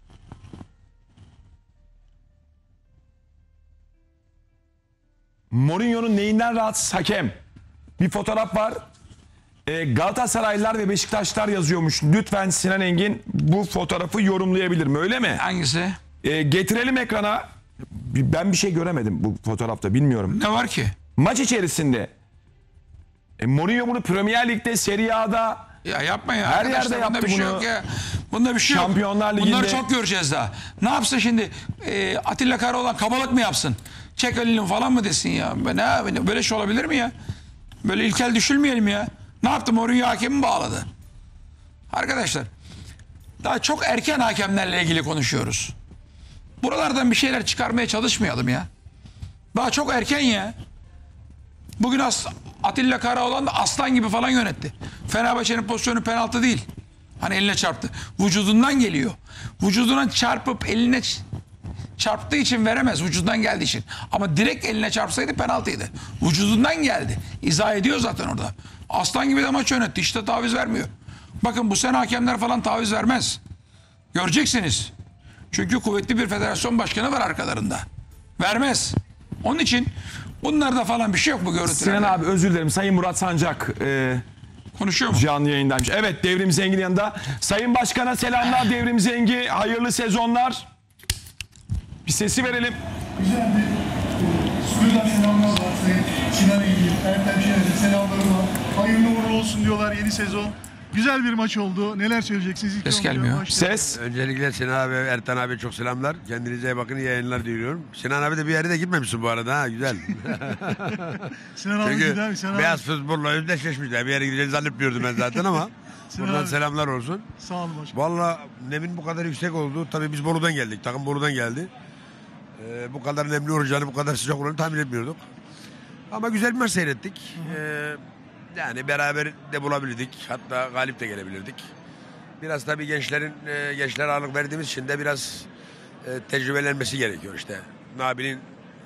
Mourinho'nun neyinden rahatsız? Hakem. Bir fotoğraf var. E, Galatasaraylılar ve Beşiktaşlar yazıyormuş. Lütfen Sinan Engin bu fotoğrafı yorumlayabilir mi? Öyle mi? Hangisi? E, getirelim ekrana. Ben bir şey göremedim bu fotoğrafta, bilmiyorum. Ne var ki? Maç içerisinde e, Mourinho bunu Premier Lig'de, Serie A'da, Ya yapma ya. Her Arkadaşlar, yerde bunda yaptı bir şey bunu. yok ya. Bunda bir şey yok. Şampiyonlar Ligi'nde- Bunları çok göreceğiz daha. Ne yapsın şimdi? E, Atilla Karaoğlan kabalık mı yapsın? Çek elini falan mı desin ya? Ben, ne, böyle şey olabilir mi ya? Böyle ilkel düşülmeyelim ya. Ne yaptı? Mourinho hakemi mi bağladı? Arkadaşlar daha çok erken hakemlerle ilgili konuşuyoruz. Buralardan bir şeyler çıkarmaya çalışmayalım ya. Daha çok erken ya. Bugün As Atilla Karaoğlan da aslan gibi falan yönetti. Fenerbahçe'nin pozisyonu penaltı değil. Hani eline çarptı. Vücudundan geliyor. Vücuduna çarpıp eline ç- çarptığı için veremez. Vücudundan geldiği için. Ama direkt eline çarpsaydı penaltıydı. Vücudundan geldi. İzah ediyor zaten orada. Aslan gibi de maç yönetti. İşte taviz vermiyor. Bakın bu sene hakemler falan taviz vermez. Göreceksiniz. Çünkü kuvvetli bir federasyon başkanı var arkalarında. Vermez. Onun için bunlarda falan bir şey yok bu görüntülerde. Sinan abi özür dilerim. Sayın Murat Sancak e, Konuşuyor mu? canlı yayındaymış. Evet, Devrim Zengi'nin yanında. Sayın Başkan'a selamlar Devrim Zengi. Hayırlı sezonlar. Bir sesi verelim. Güzel bir Suyu'dan selamlar var Sayın Sinan Engin. Ertem Şener'e selamlarım var. Hayırlı uğurlu olsun diyorlar yeni sezon. Güzel bir maç oldu. Neler söyleyeceksiniz? İlk Ses önce gelmiyor. başlayalım. Ses. Öncelikle Sinan abi, Ertan abi çok selamlar. Kendinize iyi bakın, iyi yayınlar diliyorum. Sinan abi de bir yere de gitmemişsin bu arada ha, güzel. Sinan abi Çünkü güzel. Sinan beyaz abi futbolla özdeşleşmişler. Bir yere gideceğini zannetmiyordum ben zaten ama. Sinan Buradan abi. selamlar olsun. sağ olun başkanım. Valla nemin bu kadar yüksek oldu. Tabii biz Bolu'dan geldik. Takım Bolu'dan geldi. Ee, bu kadar nemli olacağını, bu kadar sıcak olacağını tahmin etmiyorduk. Ama güzel bir maç seyrettik. Ee, yani beraber de bulabilirdik. Hatta galip de gelebilirdik. Biraz tabii gençlerin e, gençlere ağırlık verdiğimiz için de biraz e, tecrübelenmesi gerekiyor işte. Nabil'in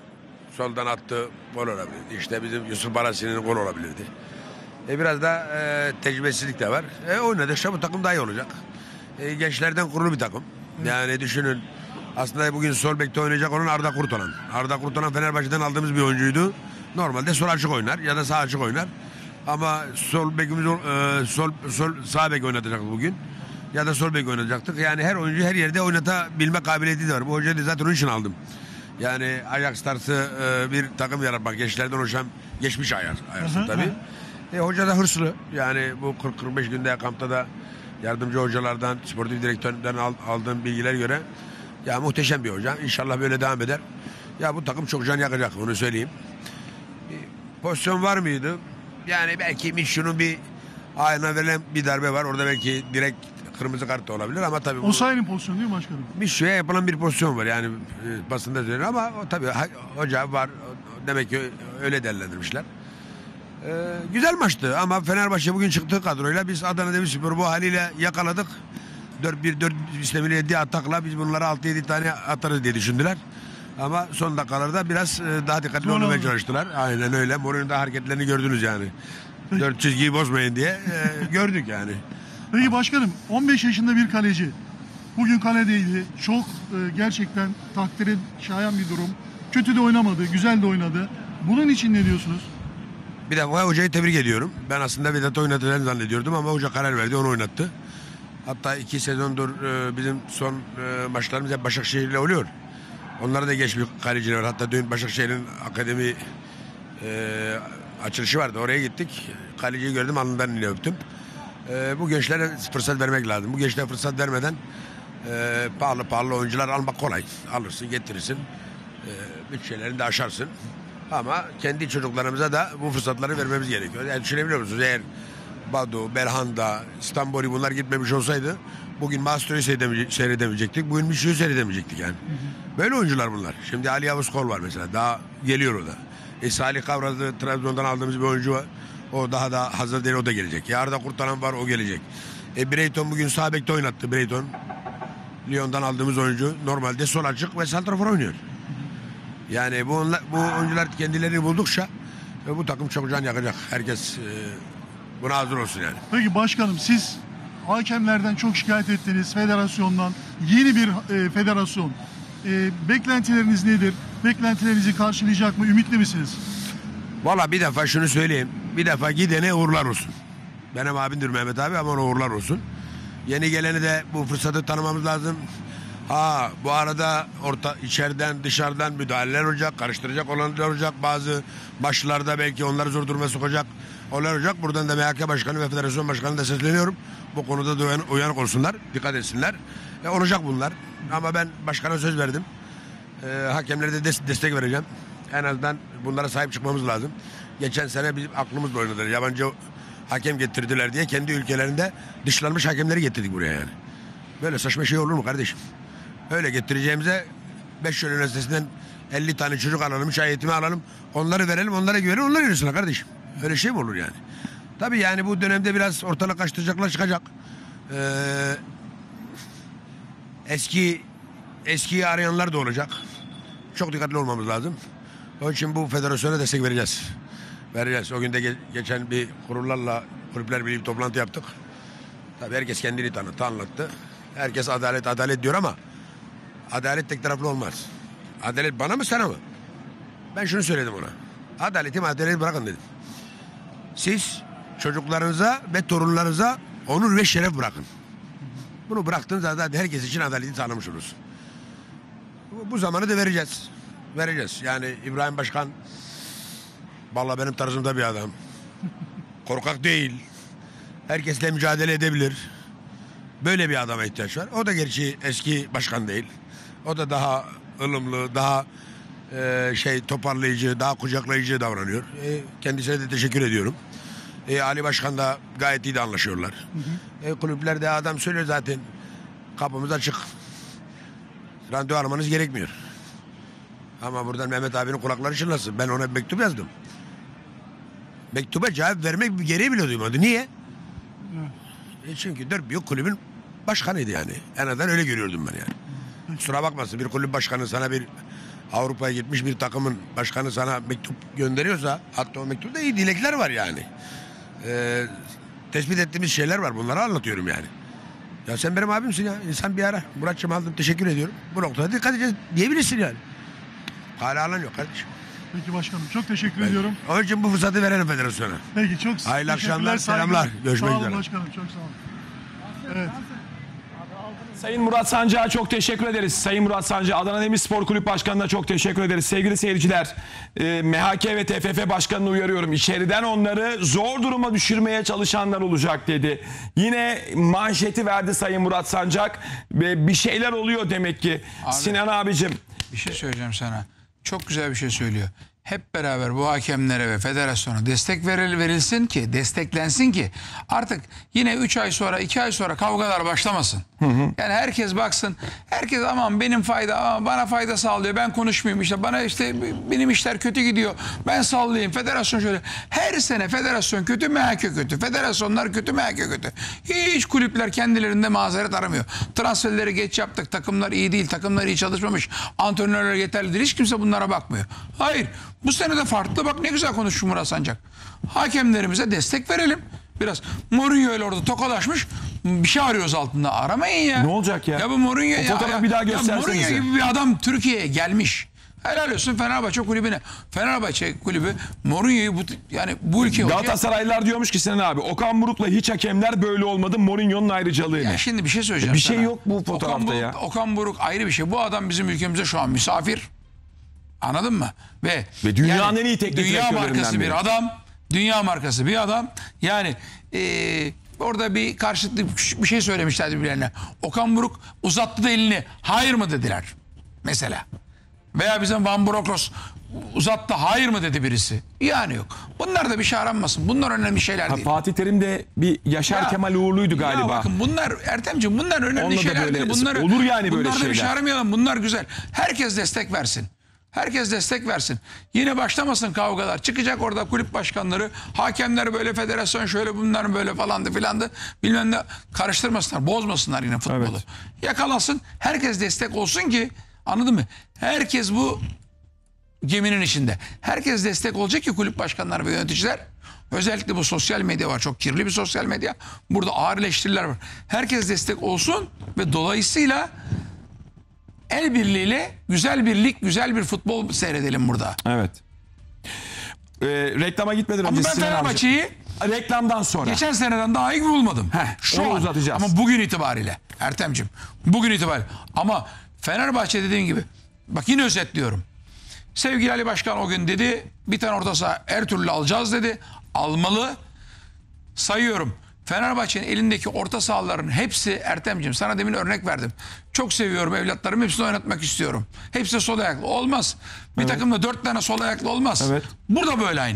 soldan attığı gol olabilirdi. İşte bizim Yusuf Barasi'nin gol olabilirdi. E, biraz da e, tecrübesizlik de var. E, oynadık işte bu takım daha iyi olacak. E, gençlerden kurulu bir takım. Yani düşünün aslında bugün sol bekte oynayacak olan Arda Kurtalan. Arda Kurtalan Fenerbahçe'den aldığımız bir oyuncuydu. Normalde sol açık oynar ya da sağ açık oynar. Ama sol bekimiz e, sol sol sağ bek oynatacaktık bugün. Ya da sol bek oynatacaktık. Yani her oyuncu her yerde oynatabilme kabiliyeti de var. Bu hocayı da zaten onun için aldım. Yani Ajax tarzı e, bir takım yaratmak. Gençlerden oluşan geçmiş Ajax, Ajax'ın tabii. E, hoca da hırslı. Yani bu kırk kırk beş günde kampta da yardımcı hocalardan, sportif direktörden al, aldığım bilgiler göre ya muhteşem bir hoca. İnşallah böyle devam eder. Ya bu takım çok can yakacak, onu söyleyeyim. E, pozisyon var mıydı? Yani belki Mişu'nun bir ayağına verilen bir darbe var. Orada belki direkt kırmızı kart da olabilir ama tabii bu Osayi'nin pozisyonu değil mi başkanım? Mişu'ya yapılan bir pozisyon var. Yani e, basında söylüyor ama o, tabii ha- hoca var. O- Demek ki öyle değerlendirmişler. E, güzel maçtı ama Fenerbahçe bugün çıktığı kadroyla biz Adana Demirspor'u bu haliyle yakaladık. dört bir dört sistemiyle yedi atakla biz bunlara altı yedi tane atarız diye düşündüler. Ama son dakikalarda biraz e, daha dikkatli Zor olmaya oldu. çalıştılar. Aynen öyle. Mourinho'nun da hareketlerini gördünüz yani. Dört çizgiyi bozmayın diye e, gördük yani. Peki başkanım on beş yaşında bir kaleci. Bugün kaledeydi. Çok e, gerçekten takdire şayan bir durum. Kötü de oynamadı, güzel de oynadı. Bunun için ne diyorsunuz? Bir defa hocayı tebrik ediyorum. Ben aslında Vedat'ı oynatacağını zannediyordum ama hoca karar verdi, onu oynattı. Hatta iki sezondur e, bizim son e, maçlarımız hep Başakşehir'le oluyor. Onlara da geç bir kaleciler var. Hatta dün Başakşehir'in akademi e, açılışı vardı. Oraya gittik. Kaleciyi gördüm, alnından elini öptüm. E, bu gençlere fırsat vermek lazım. Bu gençlere fırsat vermeden e, pahalı pahalı oyuncular almak kolay. Alırsın, getirirsin. E, bütçelerini de aşarsın. Ama kendi çocuklarımıza da bu fırsatları vermemiz gerekiyor. Yani düşünebiliyor musunuz? Eğer Badu, Belhanda, İstanbul'u bunlar gitmemiş olsaydı bugün Master'ı seyredemeyecektik. Bugün bir şey seyredemeyecektik yani. Böyle oyuncular bunlar. Şimdi Ali Yavuz Kol var mesela. Daha geliyor o da. E, Salih Kavraz'ı Trabzon'dan aldığımız bir oyuncu var. O daha da hazır değil, o da gelecek. Yarda Kurtaran var, o gelecek. E, Breyton bugün sağ bekte oynattı Breyton. Lyon'dan aldığımız oyuncu normalde sol açık ve santrafor oynuyor. Yani bu, bu oyuncular kendilerini buldukça ve bu takım çok can yakacak. Herkes e, buna hazır olsun yani. Peki başkanım, siz hakemlerden çok şikayet ettiniz, federasyondan. Yeni bir e, federasyon. E, beklentileriniz nedir? Beklentilerinizi karşılayacak mı? Ümitli misiniz? Valla bir defa şunu söyleyeyim. Bir defa gidene uğurlar olsun. Benim abimdir Mehmet abi ama ona uğurlar olsun. Yeni geleni de bu fırsatı tanımamız lazım. Ha bu arada orta içeriden dışarıdan müdahaleler olacak, karıştıracak olanlar olacak. Bazı başlarda belki onları zor duruma sokacak olaylar olacak. Buradan da M H K Başkanı ve Federasyon Başkanı da sesleniyorum. Bu konuda da uyan, uyanık olsunlar, dikkat etsinler. E, olacak bunlar. Ama ben başkana söz verdim. E, hakemlere de des- destek vereceğim. En azından bunlara sahip çıkmamız lazım. Geçen sene bizim aklımızla oynadılar. Yabancı hakem getirdiler diye kendi ülkelerinde dışlanmış hakemleri getirdik buraya yani. Böyle saçma şey olur mu kardeşim? Öyle getireceğimize Beşiktaş Üniversitesi'nden elli tane çocuk alalım, üç ay eğitimi alalım. Onları verelim, onlara güvenelim, onlar yürüsün kardeşim. Öyle şey mi olur yani? Tabii yani bu dönemde biraz ortalık karıştıracaklar, çıkacak. Ee, eski eskiyi arayanlar da olacak. Çok dikkatli olmamız lazım. Onun için bu federasyona destek vereceğiz. Vereceğiz. O gün de ge- geçen bir kurullarla kulüpler birliği bir toplantı yaptık. Tabii herkes kendini tanıttı, anlattı. Herkes adalet adalet diyor ama adalet tek taraflı olmaz. Adalet bana mı sana mı? Ben şunu söyledim ona. Adaleti adaleti bırakın dedim. Siz çocuklarınıza ve torunlarınıza onur ve şeref bırakın. Bunu bıraktığınız anda herkes için adaleti sağlamış olursun. Bu, bu zamanı da vereceğiz. Vereceğiz. Yani İbrahim Başkan vallahi benim tarzımda bir adam. Korkak değil. Herkesle mücadele edebilir. Böyle bir adama ihtiyaç var. O da gerçi eski başkan değil. O da daha ılımlı, daha e, şey toparlayıcı, daha kucaklayıcı davranıyor. E, kendisine de teşekkür ediyorum. E, Ali Başkan da gayet iyi de anlaşıyorlar. Hı hı. E, kulüplerde adam söylüyor zaten. Kapımız açık. Randevu almanız gerekmiyor. Ama buradan Mehmet abinin kulakları çınlasın. Ben ona bir mektup yazdım. Mektuba cevap vermek bir gereği bile duymadı. Niye? E çünkü dört büyük kulübün başkanıydı yani. En azından öyle görüyordum ben yani. Kusura bakmasın, bir kulüp başkanı sana bir Avrupa'ya gitmiş bir takımın başkanı sana mektup gönderiyorsa, hatta o mektupta iyi dilekler var yani. Ee, tespit ettiğimiz şeyler var, bunları anlatıyorum yani. Ya sen benim abimsin ya. İnsan bir ara. Muratçım aldım, teşekkür ediyorum. Bu noktada dikkat edeceğiz diyebilirsin yani. Hala alan yok kardeşim. Peki başkanım, çok teşekkür Ben, ediyorum. onun için bu fırsatı verelim federasyona. Peki çok Hayırlı akşamlar, teşekkürler, selamlar. saygılar. Görüşmek Sağ olun üzere. başkanım, çok sağ olun. Evet. Sayın Murat Sancak'a çok teşekkür ederiz. Sayın Murat Sancak, Adana Demirspor Kulüp Başkanı'na çok teşekkür ederiz. Sevgili seyirciler, e, M H K ve T F F Başkanı'nı uyarıyorum. İçeriden onları zor duruma düşürmeye çalışanlar olacak dedi. Yine manşeti verdi Sayın Murat Sancak ve bir şeyler oluyor demek ki. Abi, Sinan abicim. Bir şey söyleyeceğim sana. Çok güzel bir şey söylüyor. Hep beraber bu hakemlere ve federasyona destek veril, verilsin ki, desteklensin ki artık yine üç ay sonra, iki ay sonra kavgalar başlamasın. Hı hı. Yani herkes baksın, herkes aman benim fayda, aman bana fayda sağlıyor, ben konuşmayayım işte, bana işte benim işler kötü gidiyor, ben sallayayım, federasyon şöyle. Her sene federasyon kötü, M H K kötü, federasyonlar kötü, M H K kötü. Hiç kulüpler kendilerinde mazeret aramıyor. Transferleri geç yaptık, takımlar iyi değil, takımlar iyi çalışmamış, antrenörler yeterli değil, hiç kimse bunlara bakmıyor. Hayır. Bu sene de farklı. Bak ne güzel konuşmuş Murat Sancak. Hakemlerimize destek verelim. Biraz Mourinho ile orada tokalaşmış. Bir şey arıyoruz altında. Aramayın ya. Ne olacak ya? Ya bu Mourinho O ya. fotoğrafı ya, bir daha ya göstersenize. Mourinho gibi bir adam Türkiye'ye gelmiş. Helal olsun Fenerbahçe kulübüne. Fenerbahçe kulübü Mourinho'yu bu yani bu ülke Galatasaraylılar diyormuş ki Sinan abi, Okan Buruk'la hiç hakemler böyle olmadı. Mourinho'nun ayrıcalığı ya ne? şimdi bir şey söyleyeceğim Bir şey sana. yok bu fotoğrafta Okan Buruk, ya. Okan Buruk ayrı bir şey. Bu adam bizim ülkemize şu an misafir. Anladın mı? Ve, Ve dünyanın en iyi teknik dünya direktörlerinden markası biri. bir adam. Dünya markası bir adam. Yani e, orada bir karşılıklı bir şey söylemişlerdi birilerine. Okan Buruk uzattı da elini. Hayır mı dediler. Mesela. Veya bizim Van Brokos uzattı. Hayır mı dedi birisi. Yani yok. Bunlar da bir şey aranmasın. Bunlar önemli şeyler Ha, değil. Fatih Terim de bir Yaşar Ya- Kemal Uğurlu'ydu Ya galiba. bakın bunlar Ertemciğim bunlar önemli Onunla da şeyler böyle değil. Bunları, olur yani böyle bunlarda bir şey şeyler. aramayalım. Bunlar güzel. Herkes destek versin. Herkes destek versin. Yine başlamasın kavgalar. Çıkacak orada kulüp başkanları, hakemler böyle, federasyon şöyle, bunlar böyle falandı filandı. Bilmem ne, karıştırmasınlar, bozmasınlar yine futbolu. Evet. Yakalasın. Herkes destek olsun ki, anladın mı? Herkes bu geminin içinde. Herkes destek olacak ki kulüp başkanları ve yöneticiler. Özellikle bu sosyal medya var. Çok kirli bir sosyal medya. Burada ağır eleştiriler var. Herkes destek olsun ve dolayısıyla el birliğiyle güzel bir lig, güzel bir futbol seyredelim burada. Evet. Ee, reklama gitmeden Ama önce ben Sinan abicim- Fenerbahçe'yi reklamdan sonra. geçen seneden daha iyi bulmadım. Heh, Şu onu an uzatacağız. ama bugün itibariyle Ertem'cim, bugün itibariyle. Ama Fenerbahçe dediğim gibi, bak yine özetliyorum. Sevgili Ali Başkan o gün dedi, bir tane orta saha her türlü alacağız dedi. Almalı. Sayıyorum. Fenerbahçe'nin elindeki orta sahaların hepsi, Ertem'ciğim sana demin örnek verdim. Çok seviyorum evlatlarım, hepsini oynatmak istiyorum. Hepsi sol ayaklı. Olmaz. Bir takımda dört tane sol ayaklı olmaz. Evet. Burada böyle aynı.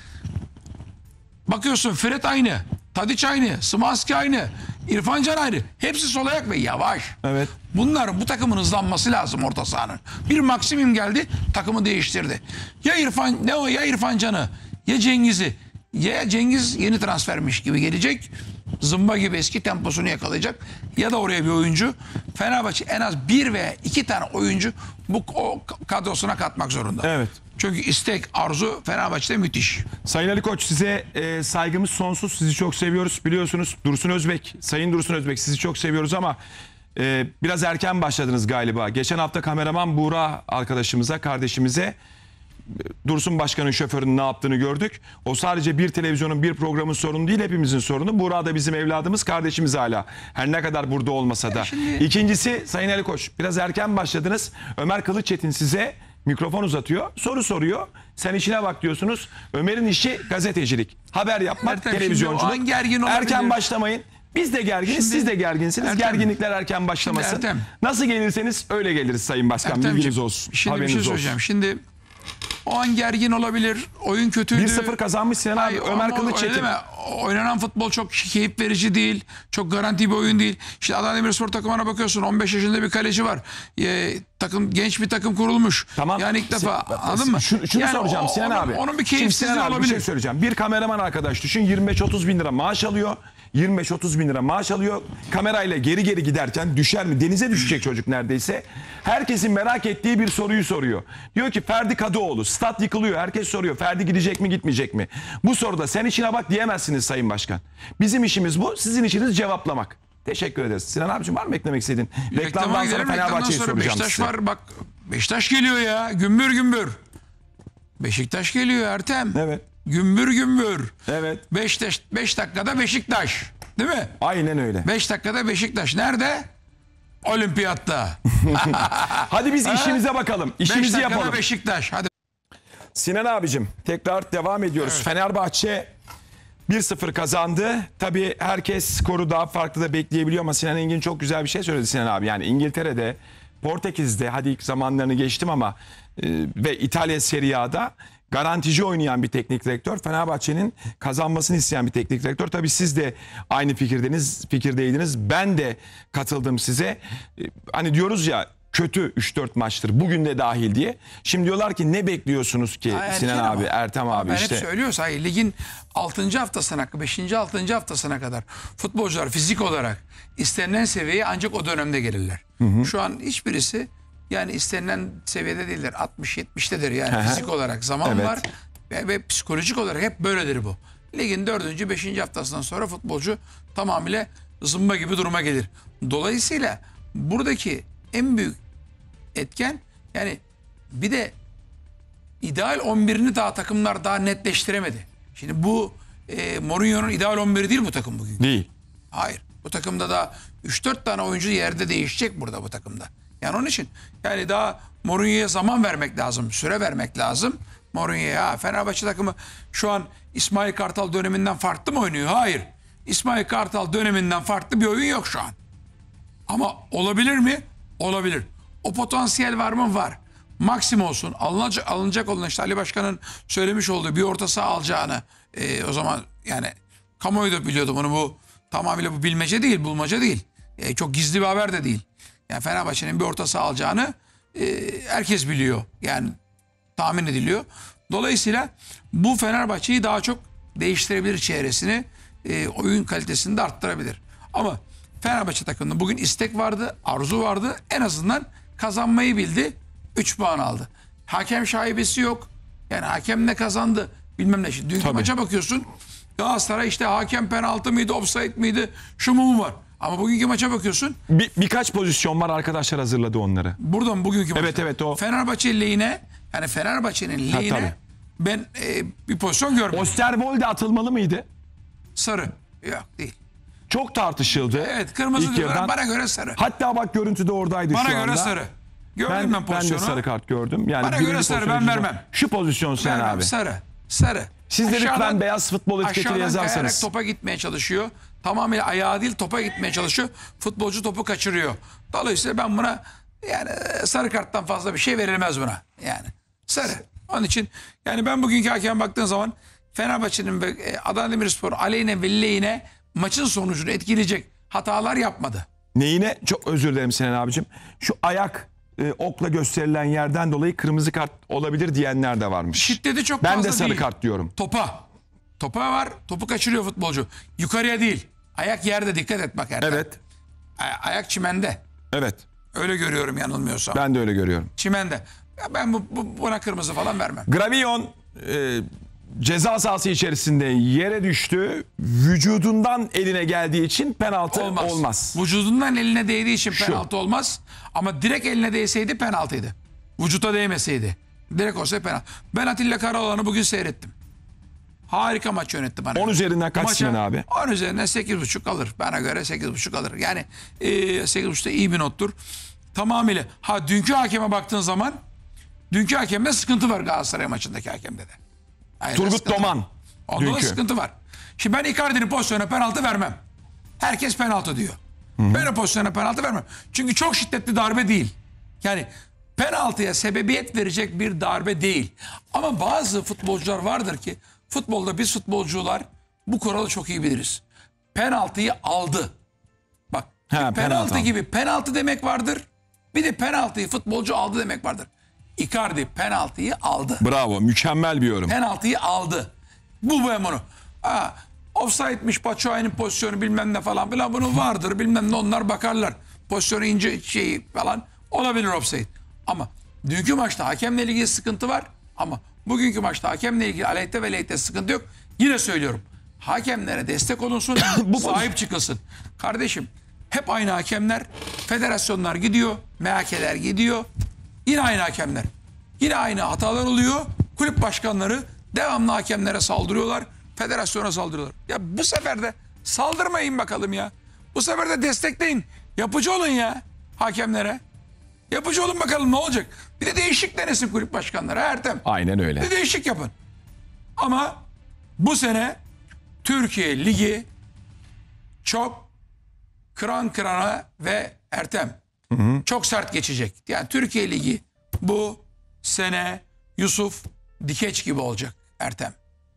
Bakıyorsun Fred aynı. Tadic aynı. Szymański aynı. İrfan Can ayrı. Hepsi sol ayak ve yavaş. Evet. Bunlar, bu takımın hızlanması lazım orta sahanın. Bir Maksimim geldi, takımı değiştirdi. Ya İrfan, ne o ya İrfan Can'ı, ya Cengiz'i, ya Cengiz yeni transfermiş gibi gelecek. Zımba gibi eski temposunu yakalayacak. Ya da oraya bir oyuncu. Fenerbahçe en az bir veya iki tane oyuncu bu o kadrosuna katmak zorunda. Evet. Çünkü istek, arzu Fenerbahçe'de müthiş. Sayın Ali Koç, size e, saygımız sonsuz. Sizi çok seviyoruz biliyorsunuz. Dursun Özbek, Sayın Dursun Özbek, sizi çok seviyoruz ama e, biraz erken başladınız galiba. Geçen hafta kameraman Buğra arkadaşımıza, kardeşimize e, Dursun Başkan'ın şoförünün ne yaptığını gördük. O sadece bir televizyonun, bir programın sorunu değil, hepimizin sorunu. Buğra da bizim evladımız, kardeşimiz hala. Her ne kadar burada olmasa da. şimdi- İkincisi, Sayın Ali Koç, biraz erken başladınız. Ömer Kılıççetin size mikrofon uzatıyor, soru soruyor. Sen işine bak diyorsunuz. Ömer'in işi gazetecilik. Haber yapmak, Ertem, şimdi televizyonculuk. o an gergin olabilir. Erken başlamayın. Biz de gerginiz, Şimdi- siz de gerginsiniz. Ertem, Gerginlikler erken başlamasın. şimdi Ertem. Nasıl gelirseniz öyle geliriz Sayın Başkan. Ertemciğim, Bilginiz olsun. Şimdi bir Haberiniz şey olsun. söyleyeceğim. Şimdi o an gergin olabilir. Oyun kötüydü. bir sıfır kazanmış Sinan abi. Hayır, Ömer ama öyle Kılıççetin. deme. Oynanan futbol çok keyif verici değil. Çok garanti bir oyun değil. Şimdi Adana Demirspor takımına bakıyorsun. on beş yaşında bir kaleci var. Ee, takım genç bir takım kurulmuş. Tamam. Yani ilk defa, Sin- anladın mı? Şunu, şunu Yani soracağım o- Sinan onun, abi. Onun bir Şimdi keyifsizliği Sinan abi bir olabilir. şey söyleyeceğim. Bir kameraman arkadaş düşün, yirmi beş otuz bin lira maaş alıyor. yirmi beş otuz bin lira maaş alıyor. Kamerayla geri geri giderken düşer mi? Denize düşecek çocuk neredeyse. Herkesin merak ettiği bir soruyu soruyor. Diyor ki Ferdi Kadıoğlu, stat yıkılıyor. Herkes soruyor. Ferdi gidecek mi, gitmeyecek mi? Bu soruda sen işine bak diyemezsiniz Sayın Başkan. Bizim işimiz bu. Sizin işiniz cevaplamak. Teşekkür ederiz. Sinan abiciğim var mı eklemek istediğin? Reklama Reklamdan sonra gidelim. Reklamdan Fenerbahçe'yi sonra soracağım Beşiktaş size. var. Bak Beşiktaş geliyor ya. Gümbür gümbür. Beşiktaş geliyor Ertem. Evet. Gümbür gümbür. Evet. beş dakikada Beşiktaş. Değil mi? Aynen öyle. beş dakikada Beşiktaş. Nerede? Olimpiyatta. Hadi biz işimize bakalım. beş İşimizi dakikada yapalım. Beşiktaş. Hadi. Sinan abicim tekrar devam ediyoruz. Fenerbahçe bir sıfır kazandı. Tabii herkes skoru daha farklı da bekleyebiliyor ama Sinan Engin çok güzel bir şey söyledi Sinan abi. Yani İngiltere'de, Portekiz'de, hadi ilk zamanlarını geçtim ama e, ve İtalya Serie A'da garantici oynayan bir teknik direktör. Fenerbahçe'nin kazanmasını isteyen bir teknik direktör. Tabii siz de aynı fikirdeniz, fikirdeydiniz. Ben de katıldım size. E, Hani diyoruz ya kötü üç dört maçtır. Bugün de dahil diye. Şimdi diyorlar ki ne bekliyorsunuz ki Ha, Sinan erken abi, ama. Ertem abi Ben işte. hep söylüyoruz. Hayır, ligin altıncı haftasına, beşinci altıncı haftasına kadar futbolcular fizik olarak istenilen seviyeye ancak o dönemde gelirler. Şu an hiçbirisi yani istenilen seviyede değiller. altmış yetmiştedir yani Hı hı. fizik olarak zaman Evet. var ve, ve psikolojik olarak hep böyledir bu. Ligin dördüncü, beşinci haftasından sonra futbolcu tamamıyla zımba gibi duruma gelir. Dolayısıyla buradaki en büyük etken yani bir de ideal on birini daha takımlar daha netleştiremedi. Şimdi bu e, Mourinho'nun ideal on biri değil bu takım bugün. Değil. Hayır. Bu takımda da üç dört tane oyuncu yerde değişecek burada bu takımda. Yani onun için yani daha Mourinho'ya zaman vermek lazım. Süre vermek lazım. Mourinho'ya Fenerbahçe takımı şu an İsmail Kartal döneminden farklı mı oynuyor? Hayır. İsmail Kartal döneminden farklı bir oyun yok şu an. Ama olabilir mi? Olabilir. O potansiyel var mı? Var. maksim olsun. Alınacak, alınacak olan işte Ali Başkan'ın söylemiş olduğu bir orta saha alacağını e, o zaman yani kamuoyu da biliyordu bunu, bu tamamıyla bu bilmece değil, bulmaca değil. E, çok gizli bir haber de değil. Yani Fenerbahçe'nin bir orta saha alacağını e, herkes biliyor. Yani tahmin ediliyor. Dolayısıyla bu Fenerbahçe'yi daha çok değiştirebilir çevresini, e, oyun kalitesini de arttırabilir. Ama Fenerbahçe takımında bugün istek vardı, arzu vardı. En azından kazanmayı bildi. üç puan aldı. Hakem şaibesi yok. Yani hakem ne kazandı bilmem ne. Şimdi dünkü Tabii. maça bakıyorsun. Galatasaray işte hakem penaltı mıydı, offside miydi, şu mu mu var. Ama bugünkü maça bakıyorsun. Bir, birkaç pozisyon var, arkadaşlar hazırladı onları. Buradan bugünkü maça. Evet, evet, o. Fenerbahçe lehine, yani Fenerbahçe'nin Ha, lehine tabii. ben e, bir pozisyon görmedim. Osterwolde atılmalı mıydı? Sarı. Yok değil. Çok tartışıldı. Evet, kırmızı İlk diyorlar, yarıdan. bana göre sarı. Hatta bak görüntüde oradaydı Bana şu göre anda. sarı. Gördüm Ben, ben, ben de pozisyonu. sarı kart gördüm. Yani Bana birinci göre sarı, pozisyon, ben ikinci- vermem. Şu pozisyon sen Vermem, abi. sarı. Sarı. Siz de lütfen Aşağıdan- beyaz futbol etiketiyle aşağıdan kayarak yazarsanız. topa gitmeye çalışıyor. Tamamıyla ayağı değil, topa gitmeye çalışıyor. Futbolcu topu kaçırıyor. Dolayısıyla ben buna yani sarı karttan fazla bir şey verilmez buna. Yani sarı. Onun için yani ben bugünkü hakem baktığın zaman Fenerbahçe'nin ve e, Adana Demirspor aleyhine ve lehine maçın sonucunu etkileyecek hatalar yapmadı. Neyine? Çok özür dilerim Sinan abicim. Şu ayak e, okla gösterilen yerden dolayı kırmızı kart olabilir diyenler de varmış. Şiddeti çok Ben fazla de sarı değil. kart diyorum. Topa. Topa var. Topu kaçırıyor futbolcu. Yukarıya değil. Ayak yerde, dikkat et bak Ertem. Evet. A- ayak çimende. Evet. Öyle görüyorum yanılmıyorsam. Ben de öyle görüyorum. Çimende. Ya ben bu, bu- buna kırmızı falan vermem. Gravillon e, ceza sahası içerisinde yere düştü. Vücudundan eline geldiği için penaltı olmaz. Olmaz. Vücudundan eline değdiği için penaltı olmaz. Ama direkt eline değseydi penaltıydı. Vücuta değmeseydi. Direkt olsa penaltı. Ben Atilla Karaoğlan'ı bugün seyrettim. Harika maç yönetti bana. on üzerinden kaç Maça Sinan abi? on üzerinden sekiz buçuk alır. Bana göre sekiz buçuk alır. Yani e, sekiz buçuk da iyi bir nottur. Tamamıyla. Ha dünkü hakeme baktığın zaman dünkü hakemde sıkıntı var, Galatasaray maçındaki hakemde de. Aynen, Turgut sıkıntı var. Doman. Onda da Dünkü. sıkıntı var. Şimdi ben Icardi'nin pozisyonuna penaltı vermem. Herkes penaltı diyor. Ben o pozisyona penaltı vermem. Çünkü çok şiddetli darbe değil. Yani penaltıya sebebiyet verecek bir darbe değil. Ama bazı futbolcular vardır ki futbolda biz futbolcular bu kuralı çok iyi biliriz. Penaltıyı aldı. Bak Ha, penaltı, penaltı. gibi penaltı demek vardır. Bir de penaltıyı futbolcu aldı demek vardır. Icardi penaltıyı aldı. Bravo. Mükemmel bir yorum. Penaltıyı aldı. Bu ben bunu. Ha, offside'miş Batshuayi'nin pozisyonu bilmem ne falan filan, bunun vardır bilmem ne, onlar bakarlar. Pozisyonu ince şeyi falan olabilir offside. Ama dünkü maçta hakemle ilgili sıkıntı var. Ama bugünkü maçta hakemle ilgili aleyhte ve lehte sıkıntı yok. Yine söylüyorum. Hakemlere destek olunsun, sahip çıkılsın. Kardeşim hep aynı hakemler, federasyonlar gidiyor, M H K'ler gidiyor. Yine aynı hakemler. Yine aynı hatalar oluyor. Kulüp başkanları devamlı hakemlere saldırıyorlar. Federasyona saldırıyorlar. Ya bu sefer de saldırmayın bakalım ya. Bu sefer de destekleyin. Yapıcı olun ya hakemlere. Yapıcı olun bakalım ne olacak. Bir de değişik denesin kulüp başkanları Ertem. Aynen öyle. Bir de değişik yapın. Ama bu sene Türkiye Ligi çok kıran kırana ve Ertem çok sert geçecek. Yani Türkiye Ligi bu sene Yusuf Dikeç gibi olacak Ertem.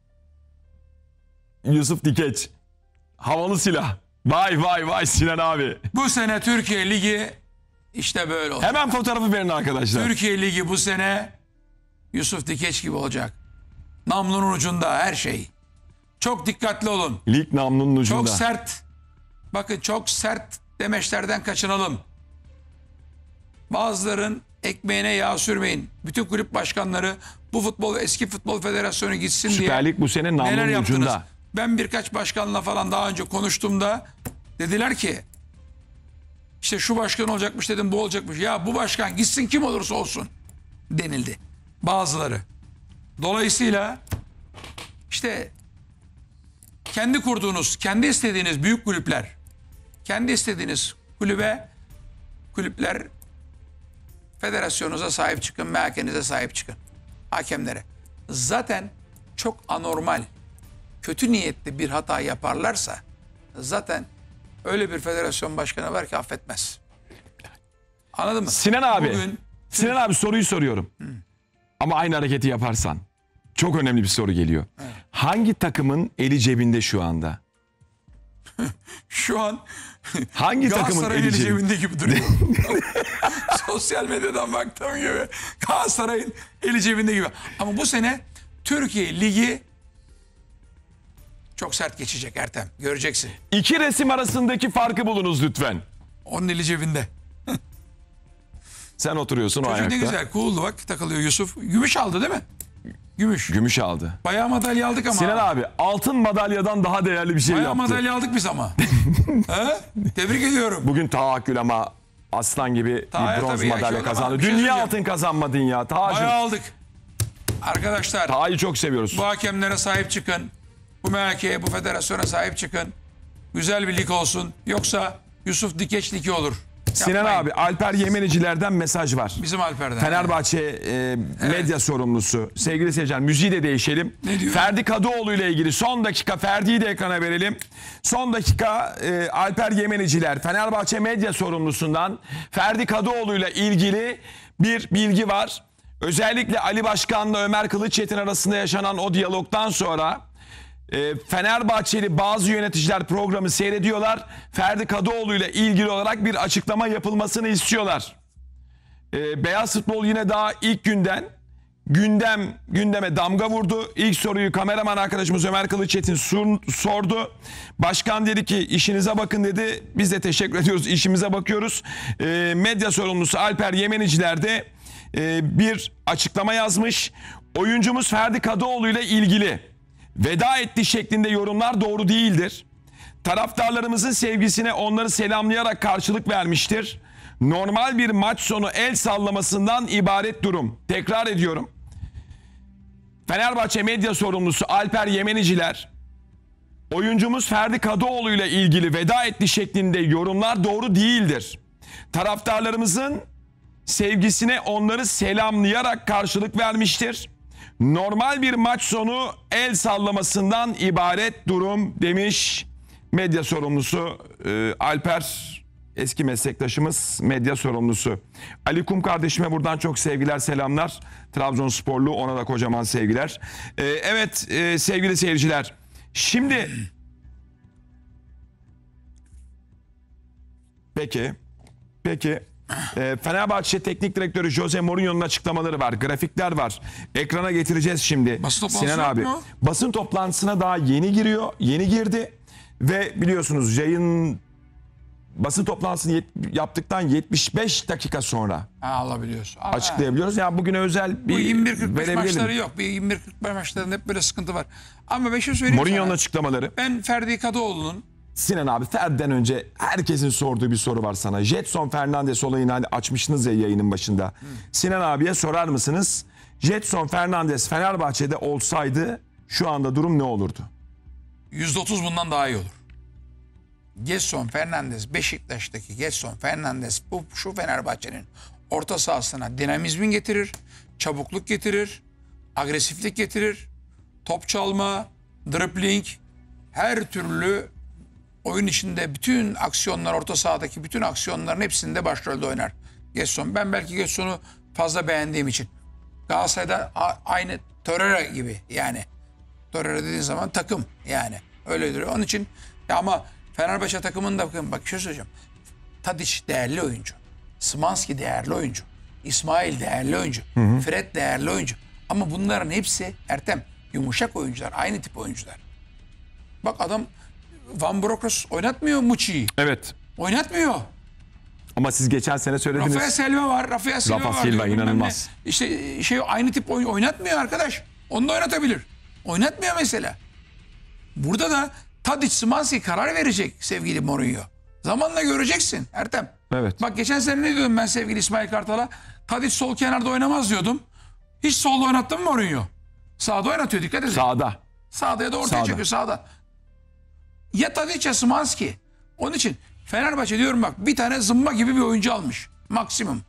Yusuf Dikeç. Havalı silah. Vay vay vay Sinan abi. Bu sene Türkiye Ligi işte böyle olacak. Hemen fotoğrafı verin arkadaşlar. Türkiye Ligi bu sene Yusuf Dikeç gibi olacak. Namlunun ucunda her şey. Çok dikkatli olun. Lig namlunun ucunda. Çok sert. Bakın çok sert demeçlerden kaçınalım. Bazıların ekmeğine yağ sürmeyin. Bütün kulüp başkanları bu futbol eski futbol federasyonu gitsin diye Süper Lig bu sene neler namlunun yaptınız? ucunda. Ben birkaç başkanla falan daha önce konuştuğumda dediler ki işte şu başkan olacakmış dedim, bu olacakmış. Ya bu başkan gitsin kim olursa olsun denildi. Bazıları. Dolayısıyla işte kendi kurduğunuz, kendi istediğiniz büyük kulüpler, kendi istediğiniz kulübe, kulüpler federasyonunuza sahip çıkın, M H K'nize sahip çıkın. Hakemlere. Zaten çok anormal, kötü niyetli bir hata yaparlarsa zaten öyle bir federasyon başkanı var ki affetmez. Anladın mı? Sinan abi. Bugün Sinan abi soruyu soruyorum. Ama aynı hareketi yaparsan. Çok önemli bir soru geliyor. Hangi takımın eli cebinde şu anda? Şu an Hangi takımın Galatasaray'ın eli eli cebinde? cebinde gibi duruyor. Sosyal medyadan baktığım gibi Galatasaray'ın eli cebinde gibi. Ama bu sene Türkiye Ligi çok sert geçecek Ertem. Göreceksin. İki resim arasındaki farkı bulunuz lütfen. Onun eli cebinde. Sen oturuyorsun o Çocuk ayakta. ne güzel. Cool bak takılıyor Yusuf. Gümüş aldı değil mi? Gümüş. Gümüş aldı. Bayağı madalya aldık ama. Sinan abi altın madalyadan daha değerli bir şey Bayağı yaptı. madalya aldık biz ama. He? Tebrik ediyorum. Bugün tahakkül ama aslan gibi Taha'ya bir bronz tabii madalya yaşıyor ama kazandı. bir şey Dün niye söyleyeceğim. altın kazanmadın ya? Taha'cığım. Bayağı aldık. Arkadaşlar Taha'yı çok seviyoruz. bu hakemlere sahip çıkın. Bu M H K'ye, bu federasyona sahip çıkın. Güzel bir lig olsun. Yoksa Yusuf Dikeç ligi olur. Sinan Yapmayın. abi Alper Yemenicilerden mesaj var. Bizim Alper'den. Fenerbahçe e, medya sorumlusu. Sevgili seyirciler müziği de değişelim. Ne diyor? Ferdi Kadıoğlu ile ilgili son dakika Ferdi'yi de ekrana verelim. Son dakika e, Alper Yemeniciler Fenerbahçe medya sorumlusundan Ferdi Kadıoğlu ile ilgili bir bilgi var. Özellikle Ali Başkan'la Ömer Kılıçyetin arasında yaşanan o diyalogdan sonra e, Fenerbahçeli bazı yöneticiler programı seyrediyorlar. Ferdi Kadıoğlu ile ilgili olarak bir açıklama yapılmasını istiyorlar. E, Beyaz Futbol yine daha ilk günden gündem gündeme damga vurdu. İlk soruyu kameraman arkadaşımız Ömer Kılıçyetin sur- sordu. Başkan dedi ki işinize bakın dedi. Biz de teşekkür ediyoruz. İşimize bakıyoruz. E, medya sorumlusu Alper Yemeniciler de e, bir açıklama yazmış. Oyuncumuz Ferdi Kadıoğlu ile ilgili veda etti şeklinde yorumlar doğru değildir. Taraftarlarımızın sevgisine onları selamlayarak karşılık vermiştir. Normal bir maç sonu el sallamasından ibaret durum. Tekrar ediyorum. Fenerbahçe medya sorumlusu Alper Yemeniciler, oyuncumuz Ferdi Kadıoğlu ile ilgili veda etti şeklinde yorumlar doğru değildir. Taraftarlarımızın sevgisine onları selamlayarak karşılık vermiştir. Normal bir maç sonu el sallamasından ibaret durum demiş medya sorumlusu e, Alper, eski meslektaşımız, medya sorumlusu. Ali Kum kardeşime buradan çok sevgiler, selamlar. Trabzonsporlu, ona da kocaman sevgiler. E, evet e, sevgili seyirciler. Şimdi peki peki e, Fenerbahçe Teknik Direktörü Jose Mourinho'nun açıklamaları var. Grafikler var. Ekrana getireceğiz şimdi. Basın toplantısı Sinan yok abi. mu? Basın toplantısına daha yeni giriyor. Yeni girdi. Ve biliyorsunuz yayın basın toplantısını yet- yaptıktan yetmiş beş dakika sonra Ha, alabiliyorsun. Al, açıklayabiliyoruz. Yani bugüne özel bir Bu yirmi bir kırk beş verebilirim. maçları yok. Bir yirmi bir kırk beş maçlarında hep böyle sıkıntı var. Ama bir şey söyleyeyim Mourinho'nun sana. açıklamaları. Ben Ferdi Kadıoğlu'nun Sinan abi Ferdi'den önce herkesin sorduğu bir soru var sana. Jetson Fernandes olayını hani açmışsınız ya yayının başında. Hı. Sinan abiye sorar mısınız? Jetson Fernandes Fenerbahçe'de olsaydı şu anda durum ne olurdu? yüzde otuz bundan daha iyi olur. Getson Fernandes, Beşiktaş'taki Getson Fernandes bu şu Fenerbahçe'nin orta sahasına dinamizmin getirir, çabukluk getirir, agresiflik getirir, top çalma, dribbling, her türlü oyun içinde bütün aksiyonlar, orta sahadaki bütün aksiyonların hepsinde başrolde oynar Getson. Ben belki Getson'u fazla beğendiğim için. Galatasaray'da a- aynı Torreira gibi yani. Torreira dediğin zaman takım yani. Öyle duruyor. Onun için ya ama Fenerbahçe takımında bakın bak bir şey söyleyeceğim. Tadiç değerli oyuncu. Szymanski değerli oyuncu. İsmail değerli oyuncu. Hı hı. Fred değerli oyuncu. Ama bunların hepsi Ertem yumuşak oyuncular. Aynı tip oyuncular. Bak adam Van Bronckhorst oynatmıyor Muçi'yi. Evet. Oynatmıyor. Ama siz geçen sene söylediniz. Rafael Silva var. Rafael Silva Rafa var. Silva diyor, bilmem inanılmaz. ne. İşte şey aynı tip oyun oynatmıyor arkadaş. Onu da oynatabilir. Oynatmıyor mesela. Burada da Tadic, Szymanski karar verecek sevgili Mourinho. Zamanla göreceksin Ertem. Evet. Bak geçen sene ne diyordum ben sevgili İsmail Kartal'a? Tadic sol kenarda oynamaz diyordum. Hiç solda oynattı mı Mourinho? Sağda oynatıyor dikkat edin. Sağda. Sağda ya da ortaya Sağda. çekiyor sağda. Ya Tadic ya Szymanski. Onun için Fenerbahçe diyorum bak bir tane zımba gibi bir oyuncu almış. Maksimum.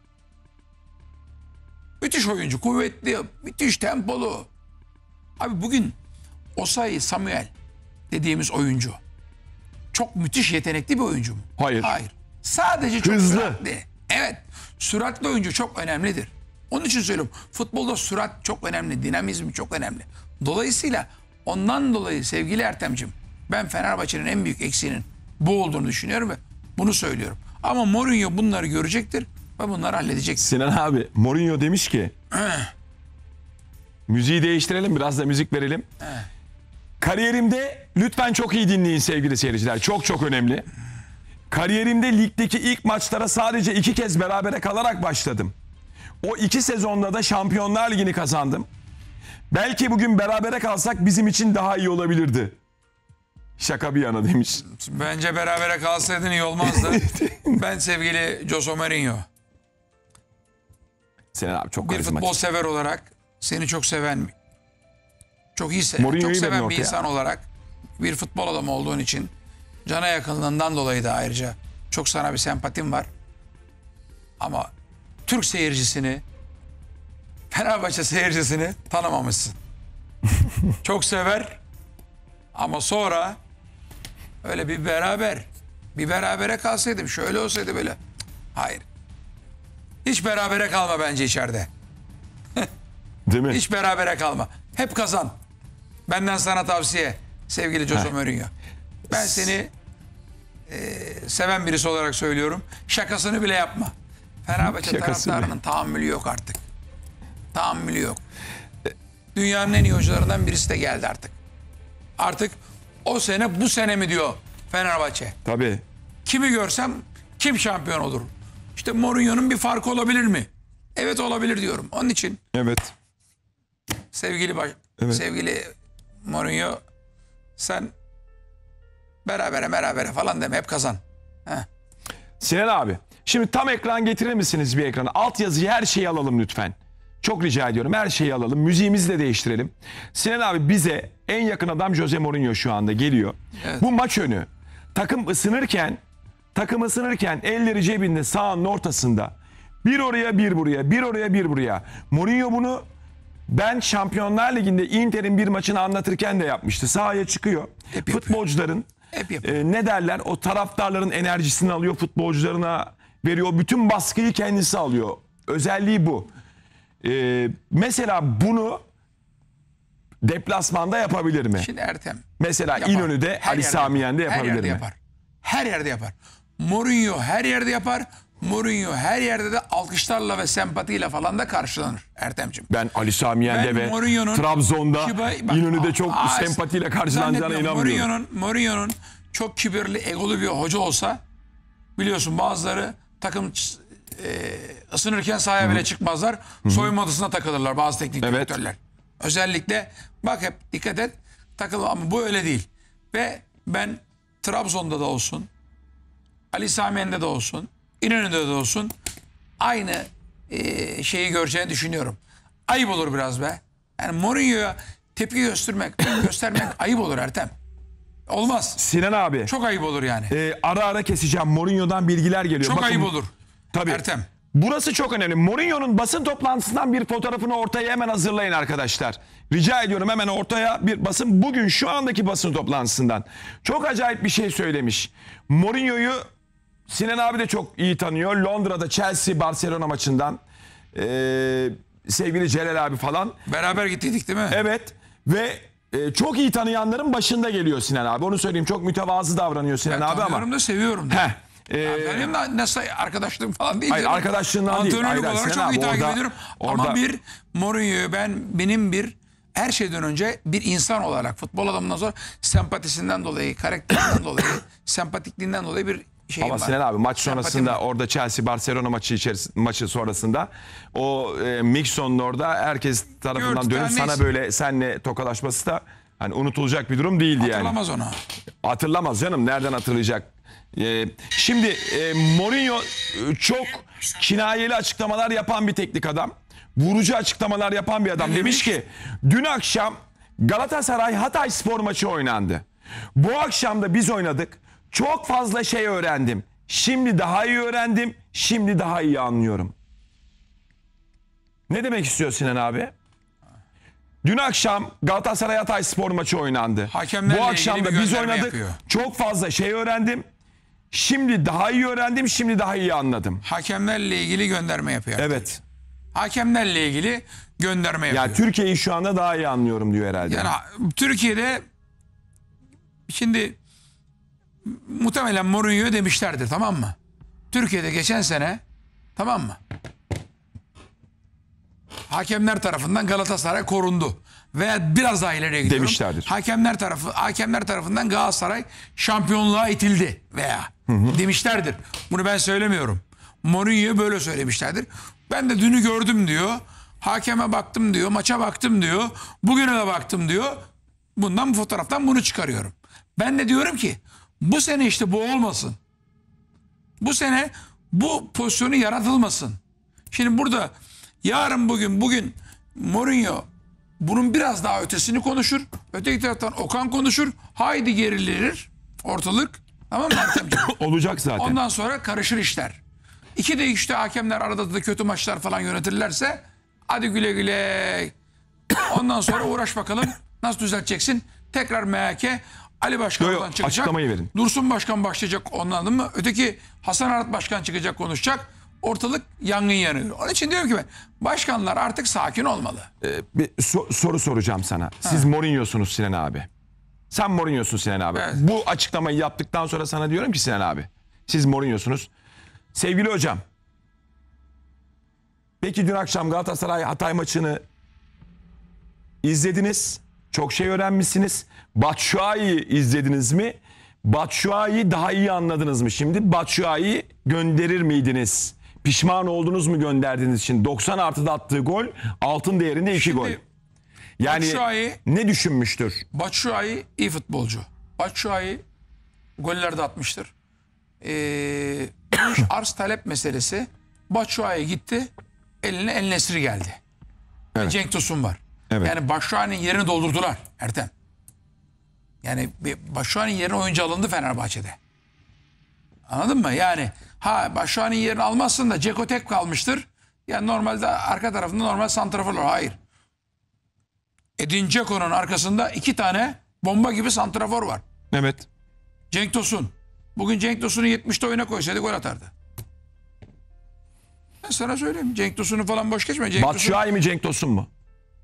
Müthiş oyuncu. Kuvvetli. Müthiş tempolu. Abi bugün Osayi Samuel dediğimiz oyuncu çok müthiş yetenekli bir oyuncu mu? Hayır. Hayır. Sadece çok Hızlı. süratli. Evet, süratli oyuncu çok önemlidir. Onun için söylüyorum. Futbolda sürat çok önemli, dinamizm çok önemli. Dolayısıyla ondan dolayı sevgili Ertem'cim, ben Fenerbahçe'nin en büyük eksiğinin bu olduğunu düşünüyorum ve bunu söylüyorum. Ama Mourinho bunları görecektir ve bunları halledecektir. Sinan abi, Mourinho demiş ki müziği değiştirelim, biraz da müzik verelim. Kariyerimde lütfen çok iyi dinleyin sevgili seyirciler. Çok çok önemli. Kariyerimde ligdeki ilk maçlara sadece iki kez berabere kalarak başladım. O iki sezonda da Şampiyonlar Ligi'ni kazandım. Belki bugün berabere kalsak bizim için daha iyi olabilirdi. Şaka bir yana demiş. Bence berabere kalsaydın iyi olmazdı. Ben sevgili Jose Mourinho, Sinan abi çok bir karizmatik. futbol sever olarak seni çok seven, çok iyi seven, Mourinho'yu çok verin seven bir ortaya. insan olarak, bir futbol adamı olduğun için cana yakınlığından dolayı da ayrıca çok sana bir sempatim var. Ama Türk seyircisini, Fenerbahçe seyircisini tanımamışsın. Çok sever ama sonra öyle bir beraber, bir berabere kalsaydım, şöyle olsaydı böyle. Hayır. Hiç berabere kalma bence içeride. Değil mi? Hiç berabere kalma. Hep kazan. Benden sana tavsiye sevgili Jose Mourinho. Ben seni e, seven birisi olarak söylüyorum. Şakasını bile yapma. Fenerbahçe Şakası taraftarının tahammülü yok artık. Tahammülü yok. Dünyanın en iyi hocalarından birisi de geldi artık. Artık o sene bu sene mi diyor Fenerbahçe. Tabii. Kimi görsem kim şampiyon olur? İşte Mourinho'nun bir farkı olabilir mi? Evet olabilir diyorum. Onun için Evet. sevgili baş, Evet. sevgili Mourinho, sen berabere berabere falan deme, hep kazan. Heh. Sinan abi, şimdi tam ekran getirir misiniz bir ekrana? Altyazıyı, her şeyi alalım lütfen. Çok rica ediyorum, her şeyi alalım. Müziğimizi de değiştirelim. Sinan abi, bize en yakın adam Jose Mourinho şu anda geliyor. Evet. Bu maç önü takım ısınırken, takım ısınırken elleri cebinde, sahanın ortasında. Bir oraya bir buraya, bir oraya bir buraya. Mourinho bunu ben Şampiyonlar Ligi'nde Inter'in bir maçını anlatırken de yapmıştı. Sahaya çıkıyor. Hep yapıyor. Futbolcuların Hep yapıyor. e, ne derler, o taraftarların enerjisini alıyor, futbolcularına veriyor. Bütün baskıyı kendisi alıyor. Özelliği bu. E, mesela bunu deplasmanda yapabilir mi? Şimdi Ertem. Mesela yapar. İnönü'de Her Ali yerde Sami yapar. Yen'de Her yapabilir yerde mi? yapar. Her yerde yapar. Mourinho her yerde yapar. Mourinho her yerde de alkışlarla ve sempatiyle falan da karşılanır Ertem'ciğim. Ben Ali Sami Yen'de Ben ve Mourinho'nun Trabzon'da kibar- bak, İnönü'de çok aa, sempatiyle karşılanacağına zannetmiyorum. inanmıyorum. Mourinho'nun Mourinho'nun çok kibirli, egolu bir hoca olsa, biliyorsun bazıları takım e, ısınırken sahaya bile çıkmazlar. Soyunma odasına takılırlar bazı teknik Evet. direktörler. Özellikle bak, hep dikkat et, takıl, ama bu öyle değil. Ve ben Trabzon'da da olsun, Ali Sami Yen'de de olsun, İnönü'de de olsun aynı e, şeyi göreceğini düşünüyorum. Ayıp olur biraz be. Yani Mourinho'ya tepki göstermek, göstermek ayıp olur Ertem. Olmaz. Sinan abi, Çok ayıp olur yani. e, ara ara keseceğim. Mourinho'dan bilgiler geliyor. Çok Bakın, ayıp olur. Tabii. Ertem. Burası çok önemli. Mourinho'nun basın toplantısından bir fotoğrafını ortaya hemen hazırlayın arkadaşlar. Rica ediyorum, hemen ortaya bir basın. Bugün şu andaki basın toplantısından. Çok acayip bir şey söylemiş. Mourinho'yu Sinan abi de çok iyi tanıyor. Londra'da Chelsea Barcelona maçından. Ee, sevgili Celal abi falan. Beraber gittiydik değil mi? Evet ve e, çok iyi tanıyanların başında geliyor Sinan abi. Onu söyleyeyim, çok mütevazı davranıyor Sinan Ben abi ama. tanıyorum da seviyorum da. Heh. Ee, Benim de nasıl arkadaşlığım falan değil. Hayır, canım. arkadaşlığından değil. Antrenörlük Hayır, olarak Sinan çok iyi abi takip orada- ediyorum. orada- Ama bir Mourinho'yu ben, benim bir her şeyden önce bir insan olarak, futbol adamından sonra sempatisinden dolayı, karakterinden dolayı, sempatikliğinden dolayı bir şeyim Ama var. Sinan abi, maç Sempatim sonrasında var. orada Chelsea Barcelona maçı içerisinde, maçı sonrasında o e, Mixon'un orada herkes tarafından Gördük, dönüp yani sana neyse. böyle senle tokalaşması da hani unutulacak bir durum değildi yani. Hatırlamaz onu. Hatırlamaz canım, nereden hatırlayacak? Ee, şimdi e, Mourinho e, çok kinayeli açıklamalar yapan bir teknik adam. Vurucu açıklamalar yapan bir adam. Ne Demiş demiş? ki dün akşam Galatasaray Hatayspor maçı oynandı. Bu akşam da biz oynadık. Çok fazla şey öğrendim. Şimdi daha iyi öğrendim. Şimdi daha iyi anlıyorum. Ne demek istiyor Sinan abi? Dün akşam Galatasaray Hatayspor maçı oynandı. Hakemlerle Bu akşam ilgili da bir biz gönderme oynadık. yapıyor. Çok fazla şey öğrendim. Şimdi daha iyi öğrendim, şimdi daha iyi anladım. Hakemlerle ilgili gönderme yapıyor. Evet. Hakemlerle ilgili gönderme yapıyor. Ya Türkiye'yi şu anda daha iyi anlıyorum diyor herhalde. Yani Türkiye'de şimdi muhtemelen Mourinho demişlerdir, tamam mı? Türkiye'de geçen sene, tamam mı, hakemler tarafından Galatasaray korundu. Veya biraz daha ileriye gidiyorum. Demişlerdir. Hakemler tarafı hakemler tarafından Galatasaray şampiyonluğa itildi veya hı hı. demişlerdir. Bunu ben söylemiyorum. Mourinho böyle söylemişlerdir. Ben de dünü gördüm diyor. Hakeme baktım diyor. Maça baktım diyor. Bugüne de baktım diyor. Bundan bu fotoğraftan bunu çıkarıyorum. Ben de diyorum ki bu sene işte bu olmasın. Bu sene bu pozisyonu yaratılmasın. Şimdi burada yarın bugün bugün Mourinho bunun biraz daha ötesini konuşur. Öteki taraftan Okan konuşur. Haydi gerilir ortalık. Tamam mı Ertemciğim? Olacak zaten. Ondan sonra karışır işler. İki de işte hakemler arada da kötü maçlar falan yönetirlerse hadi güle güle. Ondan sonra uğraş bakalım. Nasıl düzelteceksin? Tekrar M H K Ali Başkan Yo, yo, oradan çıkacak. açıklamayı verin. Dursun Başkan başlayacak, ondan mı? Öteki Hasan Arat Başkan çıkacak, konuşacak. Ortalık yangın yanıyor. Onun için diyorum ki ben, başkanlar artık sakin olmalı. Ee, bir so- soru soracağım sana. Siz Mourinho'sunuz Sinan abi. Sen Mourinho'sun Sinan abi. Evet. Bu açıklamayı yaptıktan sonra sana diyorum ki Sinan abi. Siz Mourinho'sunuz. Sevgili hocam. Peki dün akşam Galatasaray Hatay maçını izlediniz. Çok şey öğrenmişsiniz. Batshuayi'yi izlediniz mi? Batshuayi'yi daha iyi anladınız mı şimdi? Batshuayi'yi gönderir miydiniz? Pişman oldunuz mu gönderdiğiniz için? doksan artıda attığı gol altın değerinde iki Şimdi gol. Yani Batshuayi- ne düşünmüştür? Batshuayi iyi futbolcu. Batshuayi goller de atmıştır. Ee, bu iş arz talep meselesi. Batshuayi gitti. Eline El Nesri geldi. Evet. Cenk Tosun var. Evet. Yani Batshuayi'nin yerini doldurdular Ertem. Yani bir Batshuayi'nin yerine oyuncu alındı Fenerbahçe'de. Anladın mı? Yani ha Batshuayi'nin yerini almazsın da Ceko tek kalmıştır. Yani normalde arka tarafında normal santrafor var. Hayır. Edin Dzeko'nun arkasında iki tane bomba gibi santrafor var. Evet. Cenk Tosun. Bugün Cenk Tosun'u yetmişte oyuna koysaydı gol atardı. Ben sana söyleyeyim. Cenk Tosun'u falan boş geçme. Cenk Tosun Batshuayi mi Cenk Tosun mu?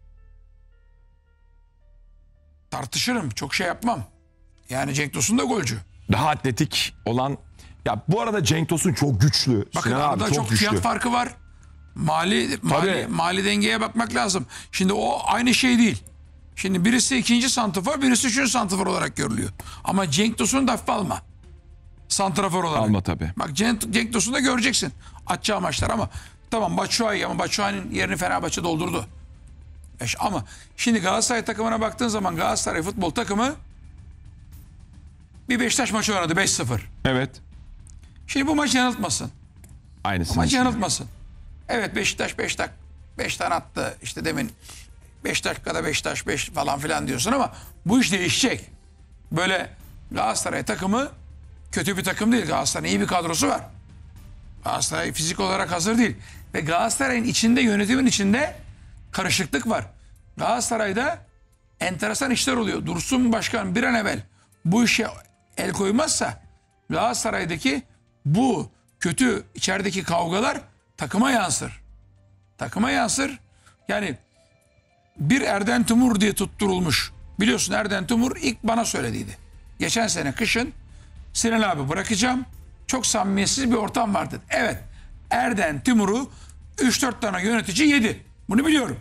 tartışırım. Çok şey yapmam. Yani Cenk Tosun da golcü. Daha atletik olan. Ya bu arada Cenk Tosun çok güçlü. Bakın Sinan abi arada çok, çok güçlü. fiyat farkı var. Mali, mali, Tabii. mali dengeye bakmak lazım. Şimdi o aynı şey değil. Şimdi birisi ikinci santrafor, birisi üçüncü santrafor olarak görülüyor. Ama Cenk Tosun'u da hafife alma. Santrafor olarak. Alma tabii. Bak Cenk, Cenk Tosun'u da göreceksin. Atacağı maçlar ama tamam Batshuayi ama Batshuayi'nin yerini Fenerbahçe doldurdu. Eş, ama şimdi Galatasaray takımına baktığın zaman Galatasaray futbol takımı bir Beşiktaş maçı oynadı beş sıfır. Evet. Şimdi bu maç yanıltmasın. Aynısı. Maç yanıltmasın. Evet Beşiktaş beş dak beş tane attı. İşte demin beş dakikada Beşiktaş beş falan filan diyorsun ama bu iş değişecek. Böyle Galatasaray takımı kötü bir takım değil. Galatasaray'ın iyi bir kadrosu var. Galatasaray fizik olarak hazır değil. Ve Galatasaray'ın içinde, yönetimin içinde karışıklık var. Galatasaray'da enteresan işler oluyor. Dursun Başkan bir an evvel bu işe el koymazsa Galatasaray'daki bu kötü içerideki kavgalar takıma yansır. Takıma yansır. Yani bir Erden Timur diye tutturulmuş. Biliyorsun Erden Timur ilk bana söylediydi. Geçen sene kışın Sinan abi bırakacağım. Çok samimiyetsiz bir ortam vardı. Evet. Erden Timur'u üç dört tane yönetici yedi. Bunu biliyorum.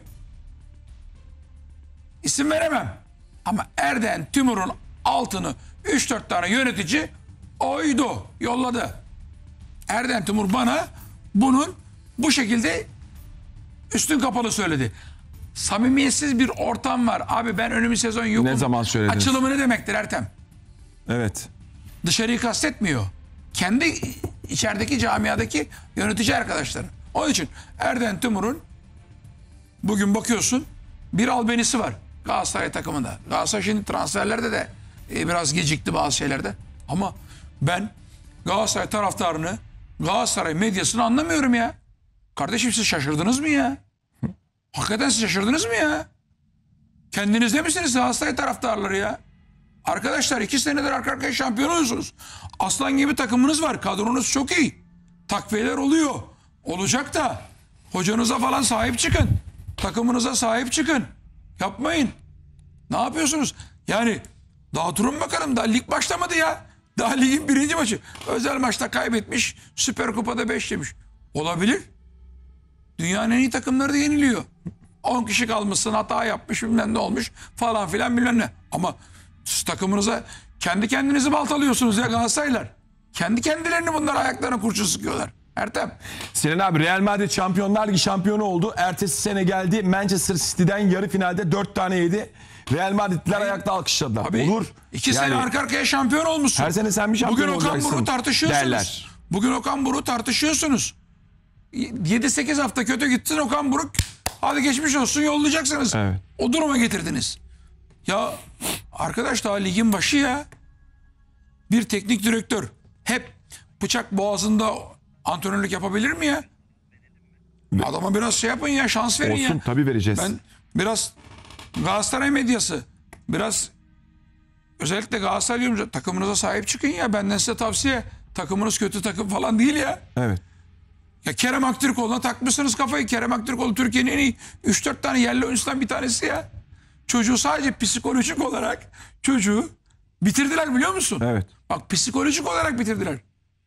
İsim veremem. Ama Erden Timur'un altını üç dört tane yönetici oydu. Yolladı. Erden Timur bana bunun bu şekilde üstün kapalı söyledi. Samimiyetsiz bir ortam var. Abi ben önümüz sezon yokum. Ne zaman söylediniz? Açılımı ne demektir Ertem? Evet. Dışarıyı kastetmiyor. Kendi içerideki camiadaki yönetici arkadaşları. Onun için Erden Timur'un bugün bakıyorsun bir albenisi var Galatasaray takımında. Galatasaray şimdi transferlerde de e, biraz gecikti bazı şeylerde. Ama ben Galatasaray taraftarını, Galatasaray medyasını anlamıyorum ya. Kardeşim siz şaşırdınız mı ya? Hakikaten siz şaşırdınız mı ya? Kendinizde misiniz Galatasaray taraftarları ya? Arkadaşlar iki senedir arka arkaya şampiyon oluyorsunuz. Aslan gibi takımınız var. Kadronuz çok iyi. Takviyeler oluyor. Olacak da hocanıza falan sahip çıkın. Takımınıza sahip çıkın. Yapmayın. Ne yapıyorsunuz? Yani daha durun bakalım. Daha lig başlamadı ya. Daha ligin birinci maçı. Özel maçta kaybetmiş. Süper Kupa'da beş yemiş. Olabilir. Dünyanın en iyi takımları da yeniliyor. on kişi kalmışsın, hata yapmış, bilmem ne olmuş falan filan bilmem ne. Ama siz takımınıza kendi kendinizi baltalıyorsunuz ya Galatasaraylar. Kendi kendilerini bunlar ayaklarına kurşun sıkıyorlar. Ertem. Sinan abi, Real Madrid Şampiyonlar Ligi şampiyonu oldu. Ertesi sene geldi Manchester City'den yarı finalde dört tane yedi. Real Madridliler ayakta alkışladılar. Abi, Olur. İki Yani sene arka arkaya şampiyon olmuşsun. her sene sen bir şampiyon Bugün Okan olacaksın Buruk'u tartışıyorsunuz. derler. Bugün Okan Buruk'u tartışıyorsunuz. yedi sekiz hafta kötü gittin Okan Buruk. Hadi geçmiş olsun, yollayacaksınız. Evet. O duruma getirdiniz. Ya arkadaş, daha ligin başı ya. Bir teknik direktör hep bıçak boğazında antrenörlük yapabilir mi ya? Adama biraz şey yapın ya, şans verin ya. Olsun, tabii vereceğiz. Ben biraz Galatasaray medyası, biraz özellikle Galatasaray yorumcu, takımınıza sahip çıkın ya. Benden size tavsiye. Takımınız kötü takım falan değil ya. Evet. Ya Kerem Aktürkoğlu'na takmışsınız kafayı. Kerem Aktürkoğlu Türkiye'nin en iyi üç dört tane yerli oyuncusundan bir tanesi ya. Çocuğu sadece psikolojik olarak çocuğu bitirdiler, biliyor musun? Evet. Bak, psikolojik olarak bitirdiler.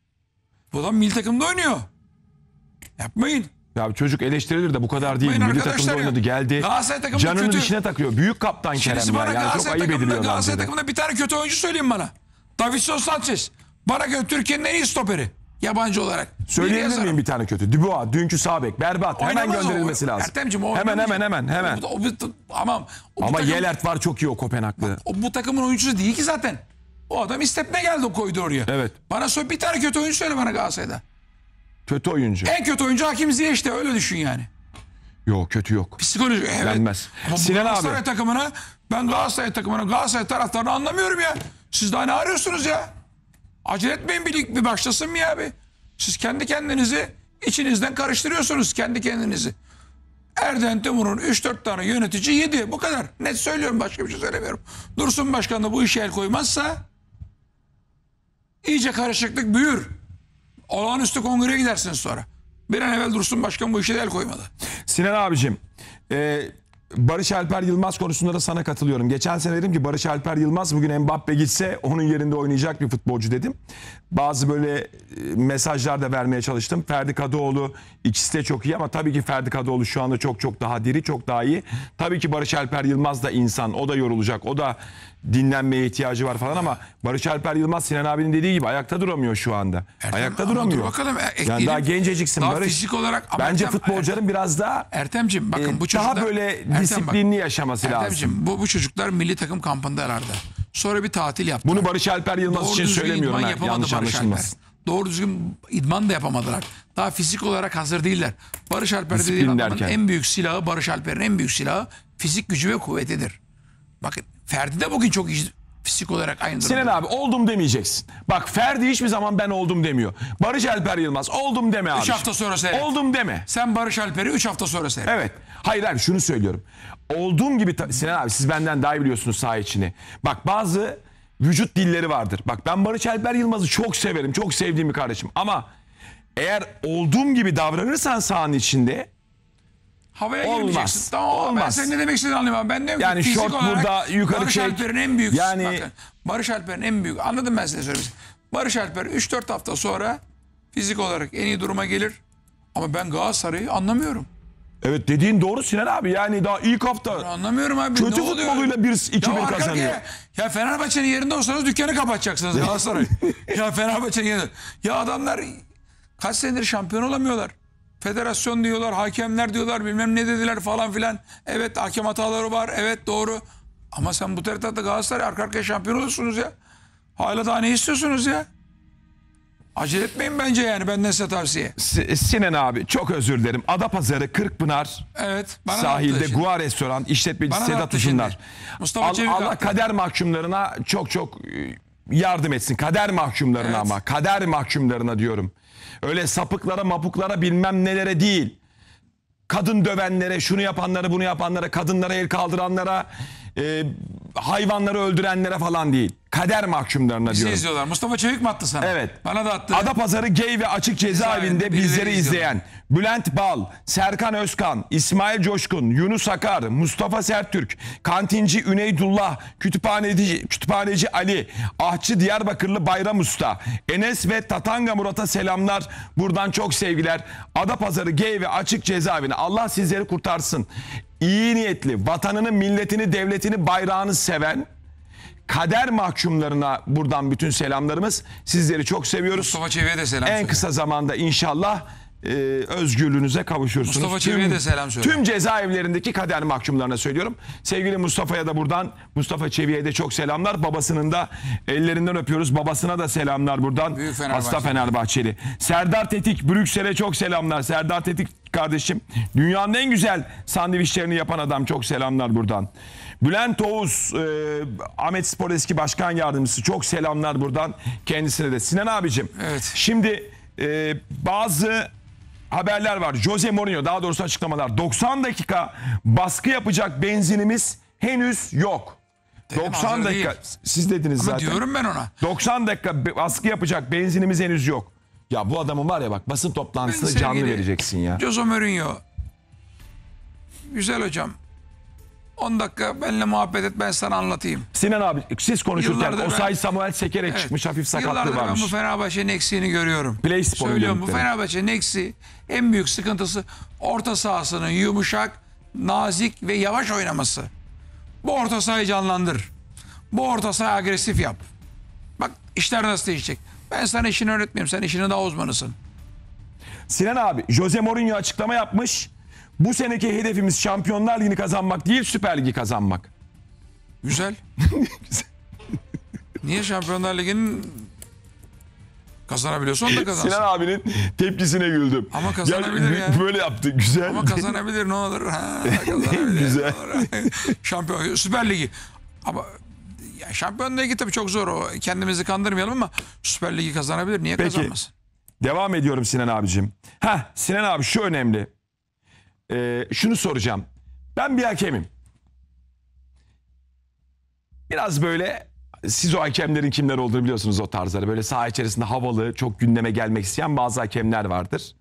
Bu adam milli takımda oynuyor. Yapmayın. Ya çocuk eleştirilir de bu kadar değil. Yapmayın Milli arkadaşlar takımda ya. oynadı, geldi. Galatasaray takımı Canının kötü. dişine takıyor. Büyük kaptan Şimdi Kerem bana ya. Yani çok Galatasaray ayıp takımında, ediliyor Galatasaray bence de. takımında bir tane kötü oyuncu söyleyeyim bana. Davinson Sanchez. Bana göre Türkiye'nin en iyi stoperi. Yabancı olarak. Söyleyebilir yazarım. miyim bir tane kötü? Dubois, dünkü sağ bek, berbat. Hemen Oynamaz o. gönderilmesi lazım. Ertemciğim, o hemen oynamayacak. hemen hemen hemen. O, o, o, amam, o bu Ama takım- Yelert var, çok iyi o Kopenhaglı. O bu takımın oyuncusu değil ki zaten. O adam istepne geldi, o koydu oraya. Evet. Bana söyle, bir tane kötü oyuncu söyle bana Galatasaray'da. Kötü oyuncu. En kötü oyuncu Hakim Ziyech, işte öyle düşün yani. Yok, kötü yok. Psikoloji, evet. Denmez. Ama bu Sinan Galatasaray abi. takımına, ben Galatasaray takımına, Galatasaray taraftarını anlamıyorum ya. Siz daha ne arıyorsunuz ya? Acele etmeyin, bir lig bir başlasın mı ya abi? Siz kendi kendinizi içinizden karıştırıyorsunuz, kendi kendinizi. Erden Timur'un üç dört tane yönetici yedi. Bu kadar. Net söylüyorum, başka bir şey söylemiyorum. Dursun Başkan da bu işe el koymazsa iyice karışıklık büyür. Olağanüstü kongreye gidersiniz sonra. Bir an evvel Dursun Başkan bu işe de el koymalı. Sinan abicim, e, Barış Alper Yılmaz konusunda da sana katılıyorum. Geçen sene dedim ki Barış Alper Yılmaz bugün Mbappe gitse onun yerinde oynayacak bir futbolcu dedim. Bazı böyle e, mesajlar da vermeye çalıştım. Ferdi Kadıoğlu, ikisi de çok iyi ama tabii ki Ferdi Kadıoğlu şu anda çok çok daha diri, çok daha iyi. Tabii ki Barış Alper Yılmaz da insan, o da yorulacak, o da dinlenmeye ihtiyacı var falan ama Barış Alper Yılmaz, Sinan abinin dediği gibi ayakta duramıyor şu anda. Ertem, ayakta ama duramıyor. dur bakalım, e, yani ekleyelim. daha genceciksin Daha Barış. fizik olarak ama Bence Ertem- futbolcuların biraz daha Ertemciğim bakın, e, bu çocuklar... daha böyle Ertem bak, disiplinli yaşaması lazım. Ertemciğim, bu, bu çocuklar milli takım kampındalardı. Sonra bir tatil yaptılar. Bunu Barış Alper Yılmaz Doğru için düzgün söylemiyorum. idman ha, yapamadı yanlış Barış anlaşılmasın. Alper. Doğru düzgün idman da yapamadılar. Daha fizik olarak hazır değiller. Barış Alper Disiplin dediğin adamın derken. en büyük silahı, Barış Alper'in en büyük silahı fizik gücü ve kuvvetidir. Bakın Ferdi de bugün çok iyi fizik olarak aynı durumda. Sinan abi oldum demeyeceksin. Bak Ferdi hiçbir zaman ben oldum demiyor. Barış Alper Yılmaz oldum deme abi. üç hafta sonra seyret. Oldum deme. Sen Barış Alper'i üç hafta sonra seyret. Evet. Hayır abi şunu söylüyorum. Olduğum gibi ta- Sinan abi siz benden daha iyi biliyorsunuz saha içini. Bak bazı vücut dilleri vardır. Bak ben Barış Alper Yılmaz'ı çok severim. Çok sevdiğim bir kardeşim. Ama eğer olduğum gibi davranırsan sahanın içinde Havaya Olmaz. girmeyeceksin. Tamam, ben Olmaz. senin ne demek istediğini anlıyorum. Ben diyorum Yani ki fizik şort olarak burada, yukarı Barış çek. Alper'in en büyük... Yani- Bakın, Barış Alper'in en büyük... Anladım ben size söylemiştim. Barış Alper üç dört hafta sonra fizik olarak en iyi duruma gelir. Ama ben Galatasaray'ı anlamıyorum. evet dediğin doğru Sinan abi. Yani daha ilk hafta Anlamıyorum abi. kötü ne oluyor? futboluyla bir iki Ya bir arka kazanıyor. arkaya- Ya Fenerbahçe'nin yerinde olsanız dükkanı kapatacaksınız Galatasaray. Ya Fenerbahçe'nin yerinde. Ya adamlar kaç senedir şampiyon olamıyorlar. Federasyon diyorlar, hakemler diyorlar, bilmem ne dediler falan filan. Evet, hakem hataları var, evet doğru. Ama sen bu tarihte Galatasaray arka arkaya şampiyon olursunuz ya. Hala daha ne istiyorsunuz ya? Acele etmeyin bence yani, benden size tavsiye. S- Sinan abi çok özür dilerim. Adapazarı Kırkpınar Evet. Bana da sahilde attı şimdi. Gua Restoran işletmecisi Bana da Sedat attı Uzunlar. şimdi. Mustafa Al- Çevik Allah attı. kader mahkumlarına çok çok e, yardım etsin. Kader mahkumlarına Evet. ama. Kader mahkumlarına diyorum. Öyle sapıklara mapuklara bilmem nelere değil. Kadın dövenlere, şunu yapanlara, bunu yapanlara, kadınlara el kaldıranlara, e, hayvanları öldürenlere falan değil. Kader mahkumlarına Bizi diyorum. izliyorlar. Mustafa Çevik mi attı sana? Evet. Bana da attı. Adapazarı Gay ve Açık Cezaevinde Cezaevinde bizleri birileri izleyen Bülent Bal, Serkan Özkan, İsmail Coşkun, Yunus Akar, Mustafa Sertürk, Kantinci Üneydullah, Kütüphaneci, Kütüphaneci Ali, Ahçı Diyarbakırlı Bayram Usta, Enes ve Tatanga Murat'a selamlar. Buradan çok sevgiler. Adapazarı Gay ve Açık Cezaevine. Allah sizleri kurtarsın. İyi niyetli, vatanını, milletini, devletini, bayrağını seven kader mahkumlarına buradan bütün selamlarımız. Sizleri çok seviyoruz. Mustafa Çevik'e de selam En söyle. kısa zamanda inşallah e, özgürlüğünüze kavuşursunuz. Mustafa Çevik'e de selam söyle. Tüm cezaevlerindeki kader mahkumlarına söylüyorum. Sevgili Mustafa'ya da buradan, Mustafa Çevik'e de çok selamlar. Babasının da ellerinden öpüyoruz. Babasına da selamlar buradan. Büyük Fenerbahçeli. Hasta Fenerbahçeli. Serdar Tetik, Brüksel'e çok selamlar. Serdar Tetik kardeşim. Dünyanın en güzel sandviçlerini yapan adam. Çok selamlar buradan. Bülent Oğuz, e, Ahmet Spor eski başkan yardımcısı. Çok selamlar buradan kendisine de. Sinan abicim. Evet. Şimdi e, bazı haberler var. Jose Mourinho, daha doğrusu açıklamalar. doksan dakika baskı yapacak benzinimiz henüz yok. Dedim, doksan hazır dakika. değil. Siz dediniz Ama zaten. diyorum ben ona. doksan dakika baskı yapacak benzinimiz henüz yok. Ya bu adamın var ya bak basın toplantısında Ben canlı sevgili vereceksin ya. Jose Mourinho. Güzel hocam. on dakika benimle muhabbet et, ben sana anlatayım. Sinan abi siz konuşurken Yıllardır Osay ben- Samuel sekerek Evet. çıkmış, hafif sakatlığı Yıllardır ben varmış. bu Fenerbahçe'nin eksiğini görüyorum. Play Spor'un Söylüyorum, bu yönetmeni. Fenerbahçe'nin eksiği, en büyük sıkıntısı orta sahasının yumuşak, nazik ve yavaş oynaması. Bu orta sahayı canlandır. Bu orta sahayı agresif yap. Bak işler nasıl değişecek. Ben sana işini öğretmiyorum. Sen işinin daha uzmanısın. Sinan abi Jose Mourinho açıklama yapmış. Bu seneki hedefimiz Şampiyonlar Ligi'ni kazanmak değil, Süper Ligi kazanmak. Güzel. Niye Şampiyonlar Ligi'nin kazanabiliyorsa onu da kazansın. Sinan abinin tepkisine güldüm. Ama kazanabilir Gel- ya. Böyle yaptı. Güzel. Ama kazanabilir, ne olur. Ha, kazanabilir. Güzel. Ne olur. Şampiyon, Süper Ligi. Ama ya Şampiyonlar Ligi tabii çok zor o. Kendimizi kandırmayalım ama Süper Ligi kazanabilir. Niye Peki. kazanmasın? Devam ediyorum Sinan abicim. Heh, Sinan abi şu önemli. Ee, şunu soracağım. Ben bir hakemim. Biraz böyle siz o hakemlerin kimler olduğunu biliyorsunuz, o tarzları. Böyle saha içerisinde havalı, çok gündeme gelmek isteyen bazı hakemler vardır.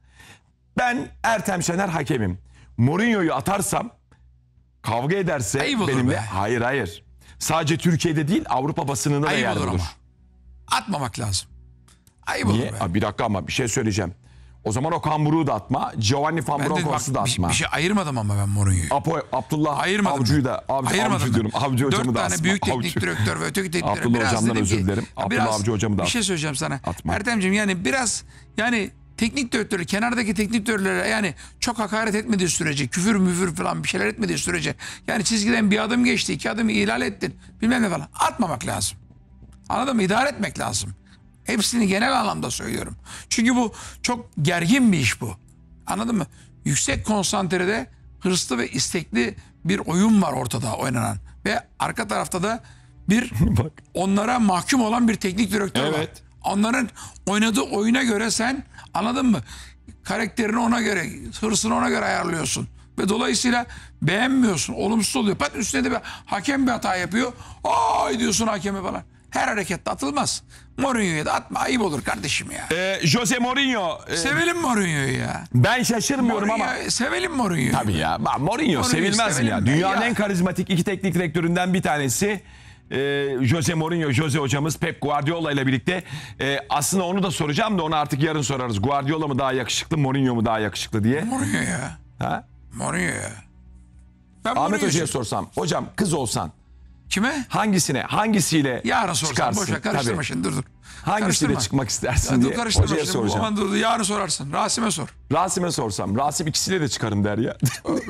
Ben Ertem Şener hakemim. Mourinho'yu atarsam kavga ederse Ayıp olur benimle... be. Hayır hayır. Sadece Türkiye'de değil Avrupa basınında da Ayıp yer olur bulur. ama. Atmamak lazım. Ayıp Niye? olur be. Aa, bir dakika ama bir şey söyleyeceğim. O zaman o Kamburu'yu da atma. Giovanni Van Ben de bak, Bronckhorst'u da bir, atma. bir şey ayırmadım ama ben Mourinho'yu. Apo, Abdullah Ayırmadım. Avcı'yı da avcı, Ayırmadım avcı ben. diyorum. Avcı hocamı Dört da tane asma. büyük teknik Avcı. direktör ve öteki teknik direktör. Abdullah Biraz hocamdan dedim özür ki, dilerim. ya Abdullah biraz Avcı hocamı da bir şey atma. söyleyeceğim sana. Atma. Ertemciğim, yani biraz yani teknik direktörü, kenardaki teknik direktörlere yani çok hakaret etmediği sürece, küfür müfür falan bir şeyler etmediği sürece, yani çizgiden bir adım geçti, iki adım ihlal ettin bilmem ne falan, atmamak lazım. Anladın mı? İdare etmek lazım. Hepsini genel anlamda söylüyorum. Çünkü bu çok gergin bir iş bu. Anladın mı? Yüksek konsantrede hırslı ve istekli bir oyun var ortada oynanan. Ve arka tarafta da bir Bak. onlara mahkum olan bir teknik direktör var. Evet. Onların oynadığı oyuna göre sen, anladın mı? Karakterini ona göre, hırsını ona göre ayarlıyorsun. Ve dolayısıyla beğenmiyorsun. Olumsuz oluyor. Pat üstüne de bir hakem bir hata yapıyor. Ay diyorsun hakeme falan. Her harekette atılmaz. Mourinho'ya da atma. Ayıp olur kardeşim ya. Ee, Jose Mourinho. e, Sevelim Mourinho'yu ya. ben şaşırmıyorum ama. Mourinho, sevelim Mourinho'yu. Tabii ya. Bak, Mourinho sevilmez mi sevelim ya? ben Dünyanın ya. en karizmatik iki teknik direktöründen bir tanesi. e, Jose Mourinho, Jose hocamız Pep Guardiola ile birlikte. E, aslında onu da soracağım da onu artık yarın sorarız. Guardiola mı daha yakışıklı, Mourinho mu daha yakışıklı diye. Mourinho ya. Ha? Mourinho ya. Ben Ahmet Mourinho'yu Hoca'ya sev- sorsam, hocam kız olsan Kime? hangisine, hangisiyle Yarın sorsam. çıkarsın? Boşver, karıştırma Tabii. şimdi, dur dur. Hangisiyle Karıştırma. çıkmak istersin Ya dur, diye karıştırma hocaya şimdi. soracağım. Aman dur, dur, yarın sorarsın. Rasim'e sor. Rasim'e sorsam. Rasim ikisiyle de çıkarım der ya.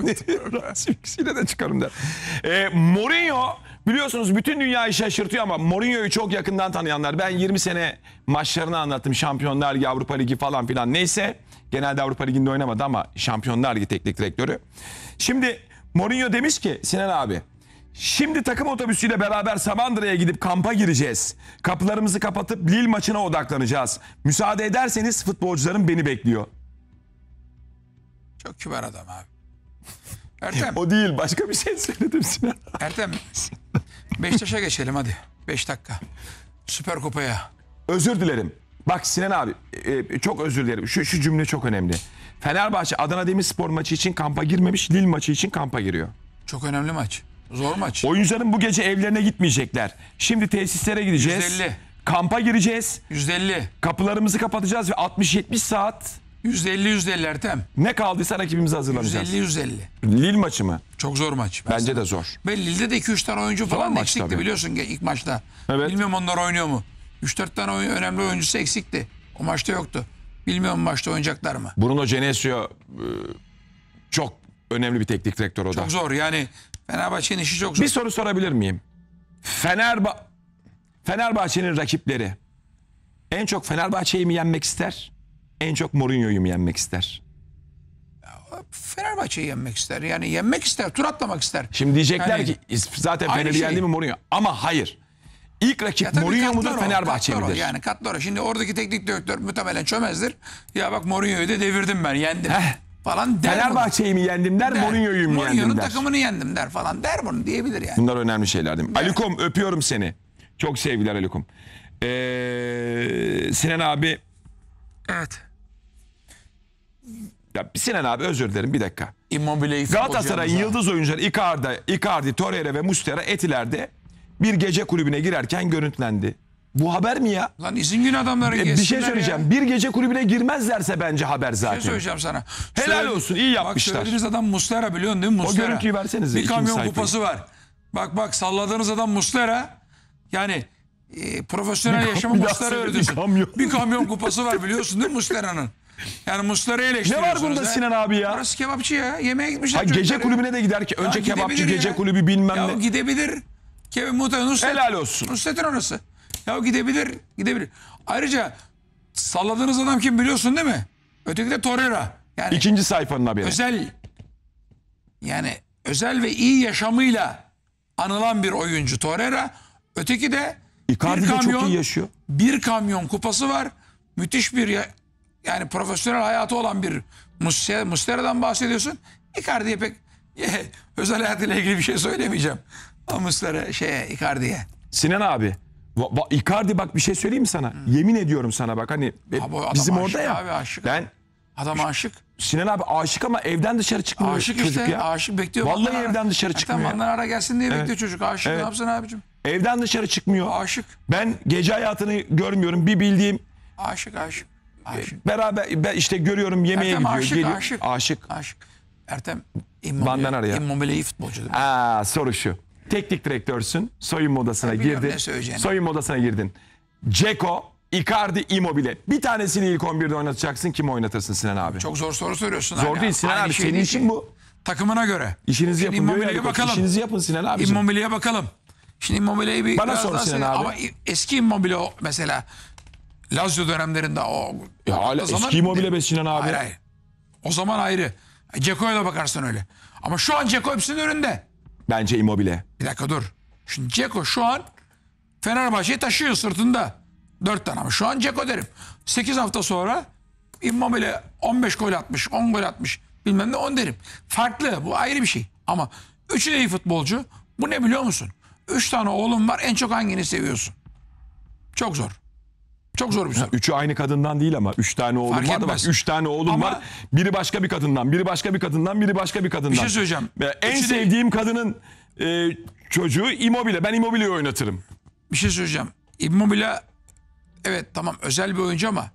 Rasim ikisiyle de çıkarım der. Ee, Mourinho biliyorsunuz bütün dünyayı şaşırtıyor ama Mourinho'yu çok yakından tanıyanlar. Ben yirmi sene maçlarını anlattım. Şampiyonlar Ligi, Avrupa Ligi falan filan. Neyse. Genelde Avrupa Ligi'nde oynamadı ama Şampiyonlar Ligi teknik direktörü. Şimdi Mourinho demiş ki Sinan abi, şimdi takım otobüsüyle beraber Samandıra'ya gidip kampa gireceğiz. Kapılarımızı kapatıp Lille maçına odaklanacağız. Müsaade ederseniz futbolcularım beni bekliyor. Çok kibar adam abi. Ertem. O değil, başka bir şey söyledim Sinan. Ertem. Beşiktaş'a geçelim hadi. beş dakika. Süper Kupa'ya. Özür dilerim. Bak Sinan abi e, çok özür dilerim. Şu, şu cümle çok önemli. Fenerbahçe Adana Demirspor maçı için kampa girmemiş. Lille maçı için kampa giriyor. Çok önemli maç. Zor maç. Oyuncuların bu gece evlerine gitmeyecekler. Şimdi tesislere gideceğiz. yüzde elli. Kampa gireceğiz. yüzde elli. Kapılarımızı kapatacağız ve altmış yetmiş saat yüzde elli yüzde elli Ertem. ne kaldıysa rakibimize yüzde hazırlanacağız. elli yüzde elli. Lille maçı mı? Çok zor maç. Ben Bence sana- de zor. Ve Lille'de de iki üç tane oyuncu falan maç eksikti tabii. biliyorsun ki ilk maçta. Evet. Bilmiyorum onlar oynuyor mu? üç dört tane oyun, önemli oyuncusu eksikti. O maçta yoktu. Bilmiyorum maçta oynayacaklar mı? Bruno Genesio e, çok önemli bir teknik direktör o da. Çok zor yani. Fenerbahçe'nin işi çok zor. Bir soru sorabilir miyim? Fenerba Fenerbahçe'nin rakipleri en çok Fenerbahçe'yi mi yenmek ister? En çok Mourinho'yu mu yenmek ister? Fenerbahçe'yi yenmek ister. Yani yenmek ister. Tur atlamak ister. Şimdi diyecekler Yani- ki zaten Aynı Fener'i şey. yendi mi Mourinho? Ama hayır. İlk rakip Ya tabii Mourinho mudur katlar o, Fenerbahçe katlar o. midir? Yani katlar o. Şimdi oradaki teknik direktör muhtemelen çömezdir. Ya bak Mourinho'yu da devirdim ben yendim. Heh. Falan der bunu. Fenerbahçe'yi mi yendim der, Der. Mourinho'yu mu Mourinho'nun yendim der. takımını yendim der falan der bunu diyebilir yani. Bunlar önemli şeyler değil mi? Evet. Alikom öpüyorum seni. Çok sevgiler Alikom. Ee, Sinan abi, Evet. ya Sinan abi özür dilerim bir dakika. Immobile'yi Galatasaray'ın futbolcularımıza- yıldız oyuncuları Icardi, Icardi, Torreira ve Muslera Etiler'de bir gece kulübüne girerken görüntülendi. Bu haber mi ya? Lan izin günü adamları E, bir gezsinler şey ya. söyleyeceğim. Bir gece kulübüne girmezlerse bence haber Bir zaten. şey söyleyeceğim sana. Helal Söyledi- olsun, iyi Bak yapmışlar. söylediğiniz adam Muslera biliyorsun değil mi? Muslera. görüntüyü versenize, Bir ikinci kamyon sayfayı. kupası var. Bak bak salladığınız adam Muslera. Yani e, profesyonel Bir kam- yaşamı bir daha Muslera söyle, bir öğretiyorsun. kamyon. Bir kamyon kupası var biliyorsun değil mi Muslera'nın? Yani Muslera'yı Ne eleştiriyorsunuz. var bunda ha. Sinan abi ya? Orası kebapçı ya. Yemeğe gitmişler Ha, gece çocuklar ya. kulübüne de gider ki Ya önce kebapçı, gidebilir gece ya. kulübü bilmem Ya ne. gidebilir. Kevin Muta, Nusret. Helal olsun. Nusret'in orası. Ya gidebilir, gidebilir. Ayrıca salladığınız adam kim biliyorsun değil mi? Öteki de Torreira. Yani İkinci sayfanın haberi. özel yani özel ve iyi yaşamıyla anılan bir oyuncu Torreira. Öteki de Icardi bir de çok kamyon, iyi yaşıyor. bir kamyon kupası var. Müthiş bir ya- yani profesyonel hayatı olan bir Muslera- Muslera'dan bahsediyorsun. Icardi'ye pek özel hayatıyla ilgili bir şey söylemeyeceğim. Ama Muslera şeye Icardi'ye. Sinan abi. va- va- Icardi bak bir şey söyleyeyim mi sana? Yemin ediyorum sana bak hani hep Abi o adam bizim aşık orada ya. abi, aşık. Ben Adam aşık. Sinan abi aşık ama evden dışarı çıkmıyor Aşık çocuk işte. ya. Aşık bekliyor. Vallahi Van'dan ara- evden dışarı Ha, çıkmıyor. Tamam, Van'dan ara gelsin diye Evet. bekliyor çocuk. Aşık Evet. ne yapsın abicim? Evden dışarı çıkmıyor. Aşık. Ben gece hayatını görmüyorum. Bir bildiğim Aşık aşık. Aşık. beraber ben işte görüyorum yemeğe Ertem gidiyor. aşık, geliyor. aşık. Aşık. Aşık. Ertem Van'dan Immobile, arıyor. Immobile iyi futbolcu değil mi? Aa, soru şu. Teknik direktörsün. Soyunma odasına Ben biliyorum girdin. ne söyleyeceğini. Soyunma odasına girdin. Ceko, Icardi, Immobile. Bir tanesini ilk on birde oynatacaksın. Kimi oynatırsın Sinan abi? Çok zor soru soruyorsun. Zor Hani değil Sinan aynı abi. şey Senin değil işin ki. bu. Takımına göre. İşinizi Şimdi yapın. diyor ya Immobile'ye Ali Koç. bakalım. İşinizi yapın Sinan abiciğim. Immobile'ye bakalım. Şimdi Immobile'yi bir Bana biraz sor daha Sinan söyle. abi. Ama eski Immobile o mesela Lazio dönemlerinde o Ya hala o zaman- eski Immobile be Sinan abi. Hayır hayır. O zaman ayrı. Ceko'ya da bakarsın öyle. Ama şu an Ceko hepsinin önünde. Bence Immobile. Bir dakika dur. Şimdi Ceko şu an Fenerbahçe'yi taşıyor sırtında. Dört tane ama şu an Ceko derim. Sekiz hafta sonra Immobile on beş gol atmış, on gol atmış. Bilmem ne on derim. Farklı, bu ayrı bir şey. Ama üçü de iyi futbolcu. Bu ne biliyor musun? Üç tane oğlum var, en çok hangini seviyorsun? Çok zor. Çok zor bir soru. Üçü aynı kadından değil ama. Üç tane oğlum Fark var da bak. etmez. Üç tane oğlum Ama- var. Biri başka bir kadından, biri başka bir kadından, biri başka bir kadından. Bir şey söyleyeceğim. Ve en Üçü de- sevdiğim kadının e, çocuğu Immobile. Ben Immobile'yi oynatırım. Bir şey söyleyeceğim. Immobile evet tamam özel bir oyuncu ama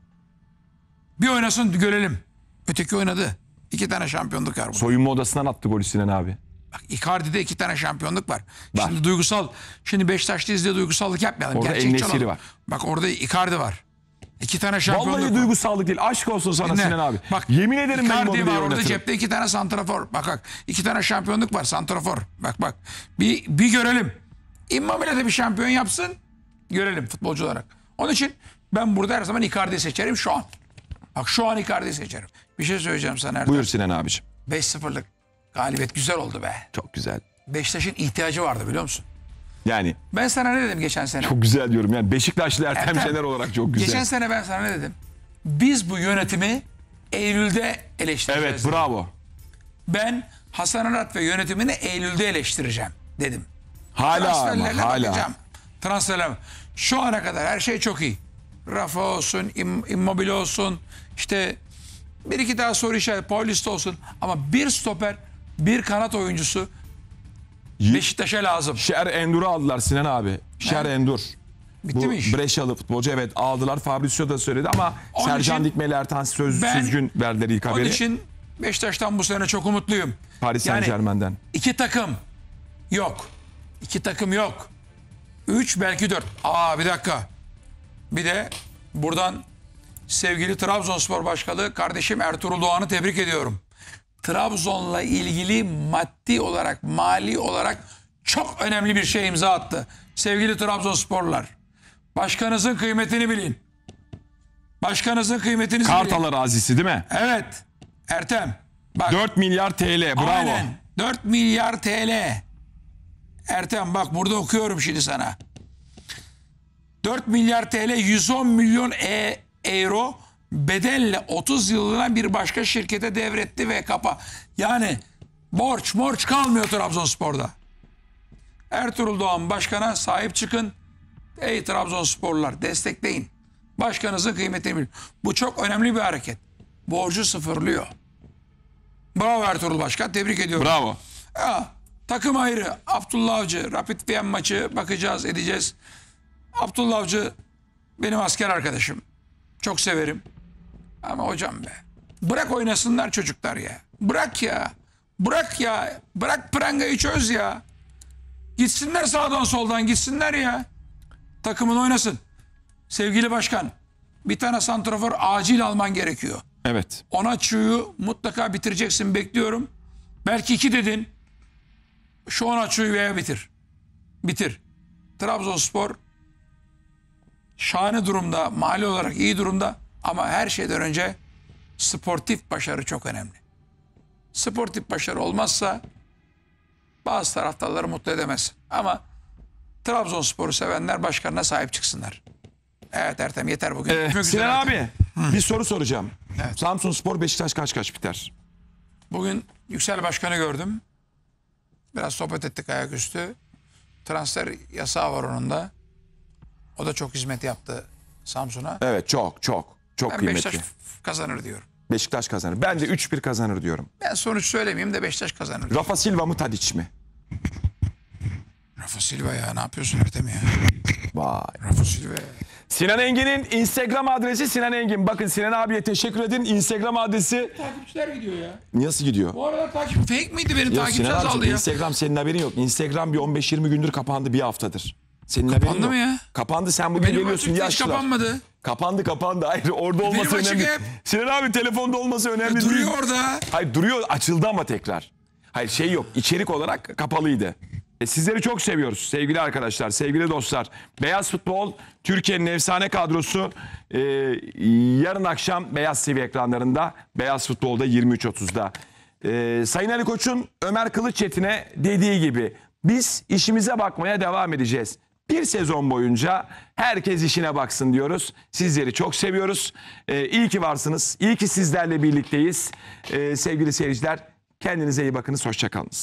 bir oynasın görelim. Öteki oynadı. İki tane şampiyonluk var. Soyunma odasından attı golü Sinan abi. Bak Icardi'de iki tane şampiyonluk var. Var. Şimdi duygusal, şimdi Beşiktaş'tayız diye duygusallık yapmayalım. Orada Gerçekçi En-Nesyri olalım. var. Bak orada Icardi var. İki tane şampiyonluk Vallahi var. duygusallık değil. Aşk olsun sana Dinle. Sinan abi. Bak, Yemin ederim ben Icardi Immobile'yi var orada oynatırım. cepte iki tane santrafor. Bak bak iki tane şampiyonluk var santrafor. Bak bak bir, bir görelim. Immobile de bir şampiyon yapsın. Görelim futbolcu olarak. Onun için ben burada her zaman Icardi'yi seçerim şu an. Bak şu an Icardi'yi seçerim. Bir şey söyleyeceğim sana Erdem. Buyur Sinan abiciğim. beş sıfırlık galibiyet güzel oldu be. Çok güzel. Beşiktaş'ın ihtiyacı vardı biliyor musun? Yani Ben sana ne dedim geçen sene? çok güzel diyorum. Yani Beşiktaşlı Ertem, Ertem, Şener olarak çok güzel. Geçen sene ben sana ne dedim? Biz bu yönetimi Eylül'de eleştireceğiz. Evet dedim. bravo. Ben Hasan Arat ve yönetimini Eylül'de eleştireceğim dedim. Hala Transferlerle ama, hala. bakacağım. Transferler. Şu ana kadar her şey çok iyi. Rafa olsun, Im- Immobile olsun, işte bir iki daha soru işareti, Paulista olsun. Ama bir stoper, bir kanat oyuncusu Beşiktaş'a lazım. Şer Endur'u aldılar Sinan abi. Şer Ne? Endur. Bitti Bu mi iş? Breşalı futbolcu, evet aldılar. Fabrizio da söyledi ama Onun Sercan için Dikmeli Ertan söz, ben- süzgün verdiler ilk Onun haberi. için Beşiktaş'tan bu sene çok umutluyum. Paris Saint Yani Germain'den. iki takım yok. İki takım yok. Üç belki dört. Aa bir dakika. Bir de buradan sevgili Trabzonspor Başkanı kardeşim Ertuğrul Doğan'ı tebrik ediyorum. Trabzon'la ilgili maddi olarak, mali olarak çok önemli bir şey imza attı. Sevgili Trabzonsporlar. Başkanınızın kıymetini bilin. Başkanınızın kıymetini bilin. Kartal arazisi değil mi? Evet. Ertem. Bak. dört milyar T L, bravo. Aynen. dört milyar T L. Ertem bak burada okuyorum şimdi sana. dört milyar T L, yüz on milyon e euro bedelle otuz yıllığına bir başka şirkete devretti ve kapa. Yani borç morç kalmıyor Trabzonspor'da. Ertuğrul Doğan Başkan'a sahip çıkın. Ey Trabzonsporlular destekleyin. Başkanınızın kıymetini bilin. Bu çok önemli bir hareket. Borcu sıfırlıyor. Bravo Ertuğrul Başkan, tebrik ediyorum. Bravo. Ya, takım ayrı. Abdullah Avcı, Rapid Wien maçı bakacağız, edeceğiz. Abdullah Avcı benim asker arkadaşım. Çok severim. Ama hocam be. Bırak oynasınlar çocuklar ya. Bırak ya. Bırak ya. Bırak prangayı çöz ya. Gitsinler sağdan soldan gitsinler ya. Takımın oynasın. Sevgili başkan, bir tane santrafor acil alman gerekiyor. Evet. Onaçu'yu mutlaka bitireceksin, bekliyorum. Belki iki dedin. Şu Onaçu'yu veya bitir. Bitir. Trabzonspor şahane durumda, mali olarak iyi durumda ama her şeyden önce sportif başarı çok önemli. Sportif başarı olmazsa bazı taraftarları mutlu edemez. Ama Trabzonspor'u sevenler başkanına sahip çıksınlar. Evet Ertem yeter bugün. Ee, Görüşmek üzere Sinan Ertem. abi bir soru soracağım. Evet. Samsunspor Beşiktaş kaç kaç biter? Bugün Yüksel Başkan'ı gördüm. Biraz sohbet ettik ayaküstü. Transfer yasağı var onun da. O da çok hizmet yaptı Samsun'a. Evet, çok çok çok Ben kıymetli. Beşiktaş kazanır diyorum. Beşiktaş kazanır. Ben de üç bir kazanır diyorum. Ben sonuç söylemeyeyim de Beşiktaş kazanır diyorum. Rafa Silva mı Tadic mi? Rafa Silva ya ne yapıyorsun Ertem ya? Vay. Rafa Silva ya. Sinan Engin'in Instagram adresi Sinan Engin. Bakın Sinan abiye teşekkür edin. Instagram adresi Takipçiler gidiyor ya. nasıl gidiyor? Bu arada takip fake miydi benim Ya takipçi Sinan azaldı abicim, ya. Instagram senin haberin yok. Instagram bir on beş yirmi gündür kapandı, bir haftadır. Senin haberin Kapandı yok. mı ya? Kapandı, sen bugün Benim geliyorsun açıkta hiç yaşlılar. kapanmadı. Kapandı kapandı. Hayır orada olması açık önemli. hep. Sinan abi telefonda olması önemli değil. Duruyor orada. Hayır duruyor, açıldı ama tekrar. Hayır şey yok, içerik olarak kapalıydı. E, sizleri çok seviyoruz sevgili arkadaşlar, sevgili dostlar. Beyaz Futbol, Türkiye'nin efsane kadrosu e, yarın akşam Beyaz T V ekranlarında, Beyaz Futbol'da yirmi üç otuzda. E, Sayın Ali Koç'un Ömer Kılıççetin'e dediği gibi biz işimize bakmaya devam edeceğiz. Bir sezon boyunca herkes işine baksın diyoruz. Sizleri çok seviyoruz. E, iyi ki varsınız, iyi ki sizlerle birlikteyiz. E, sevgili seyirciler, kendinize iyi bakınız, hoşça kalınız.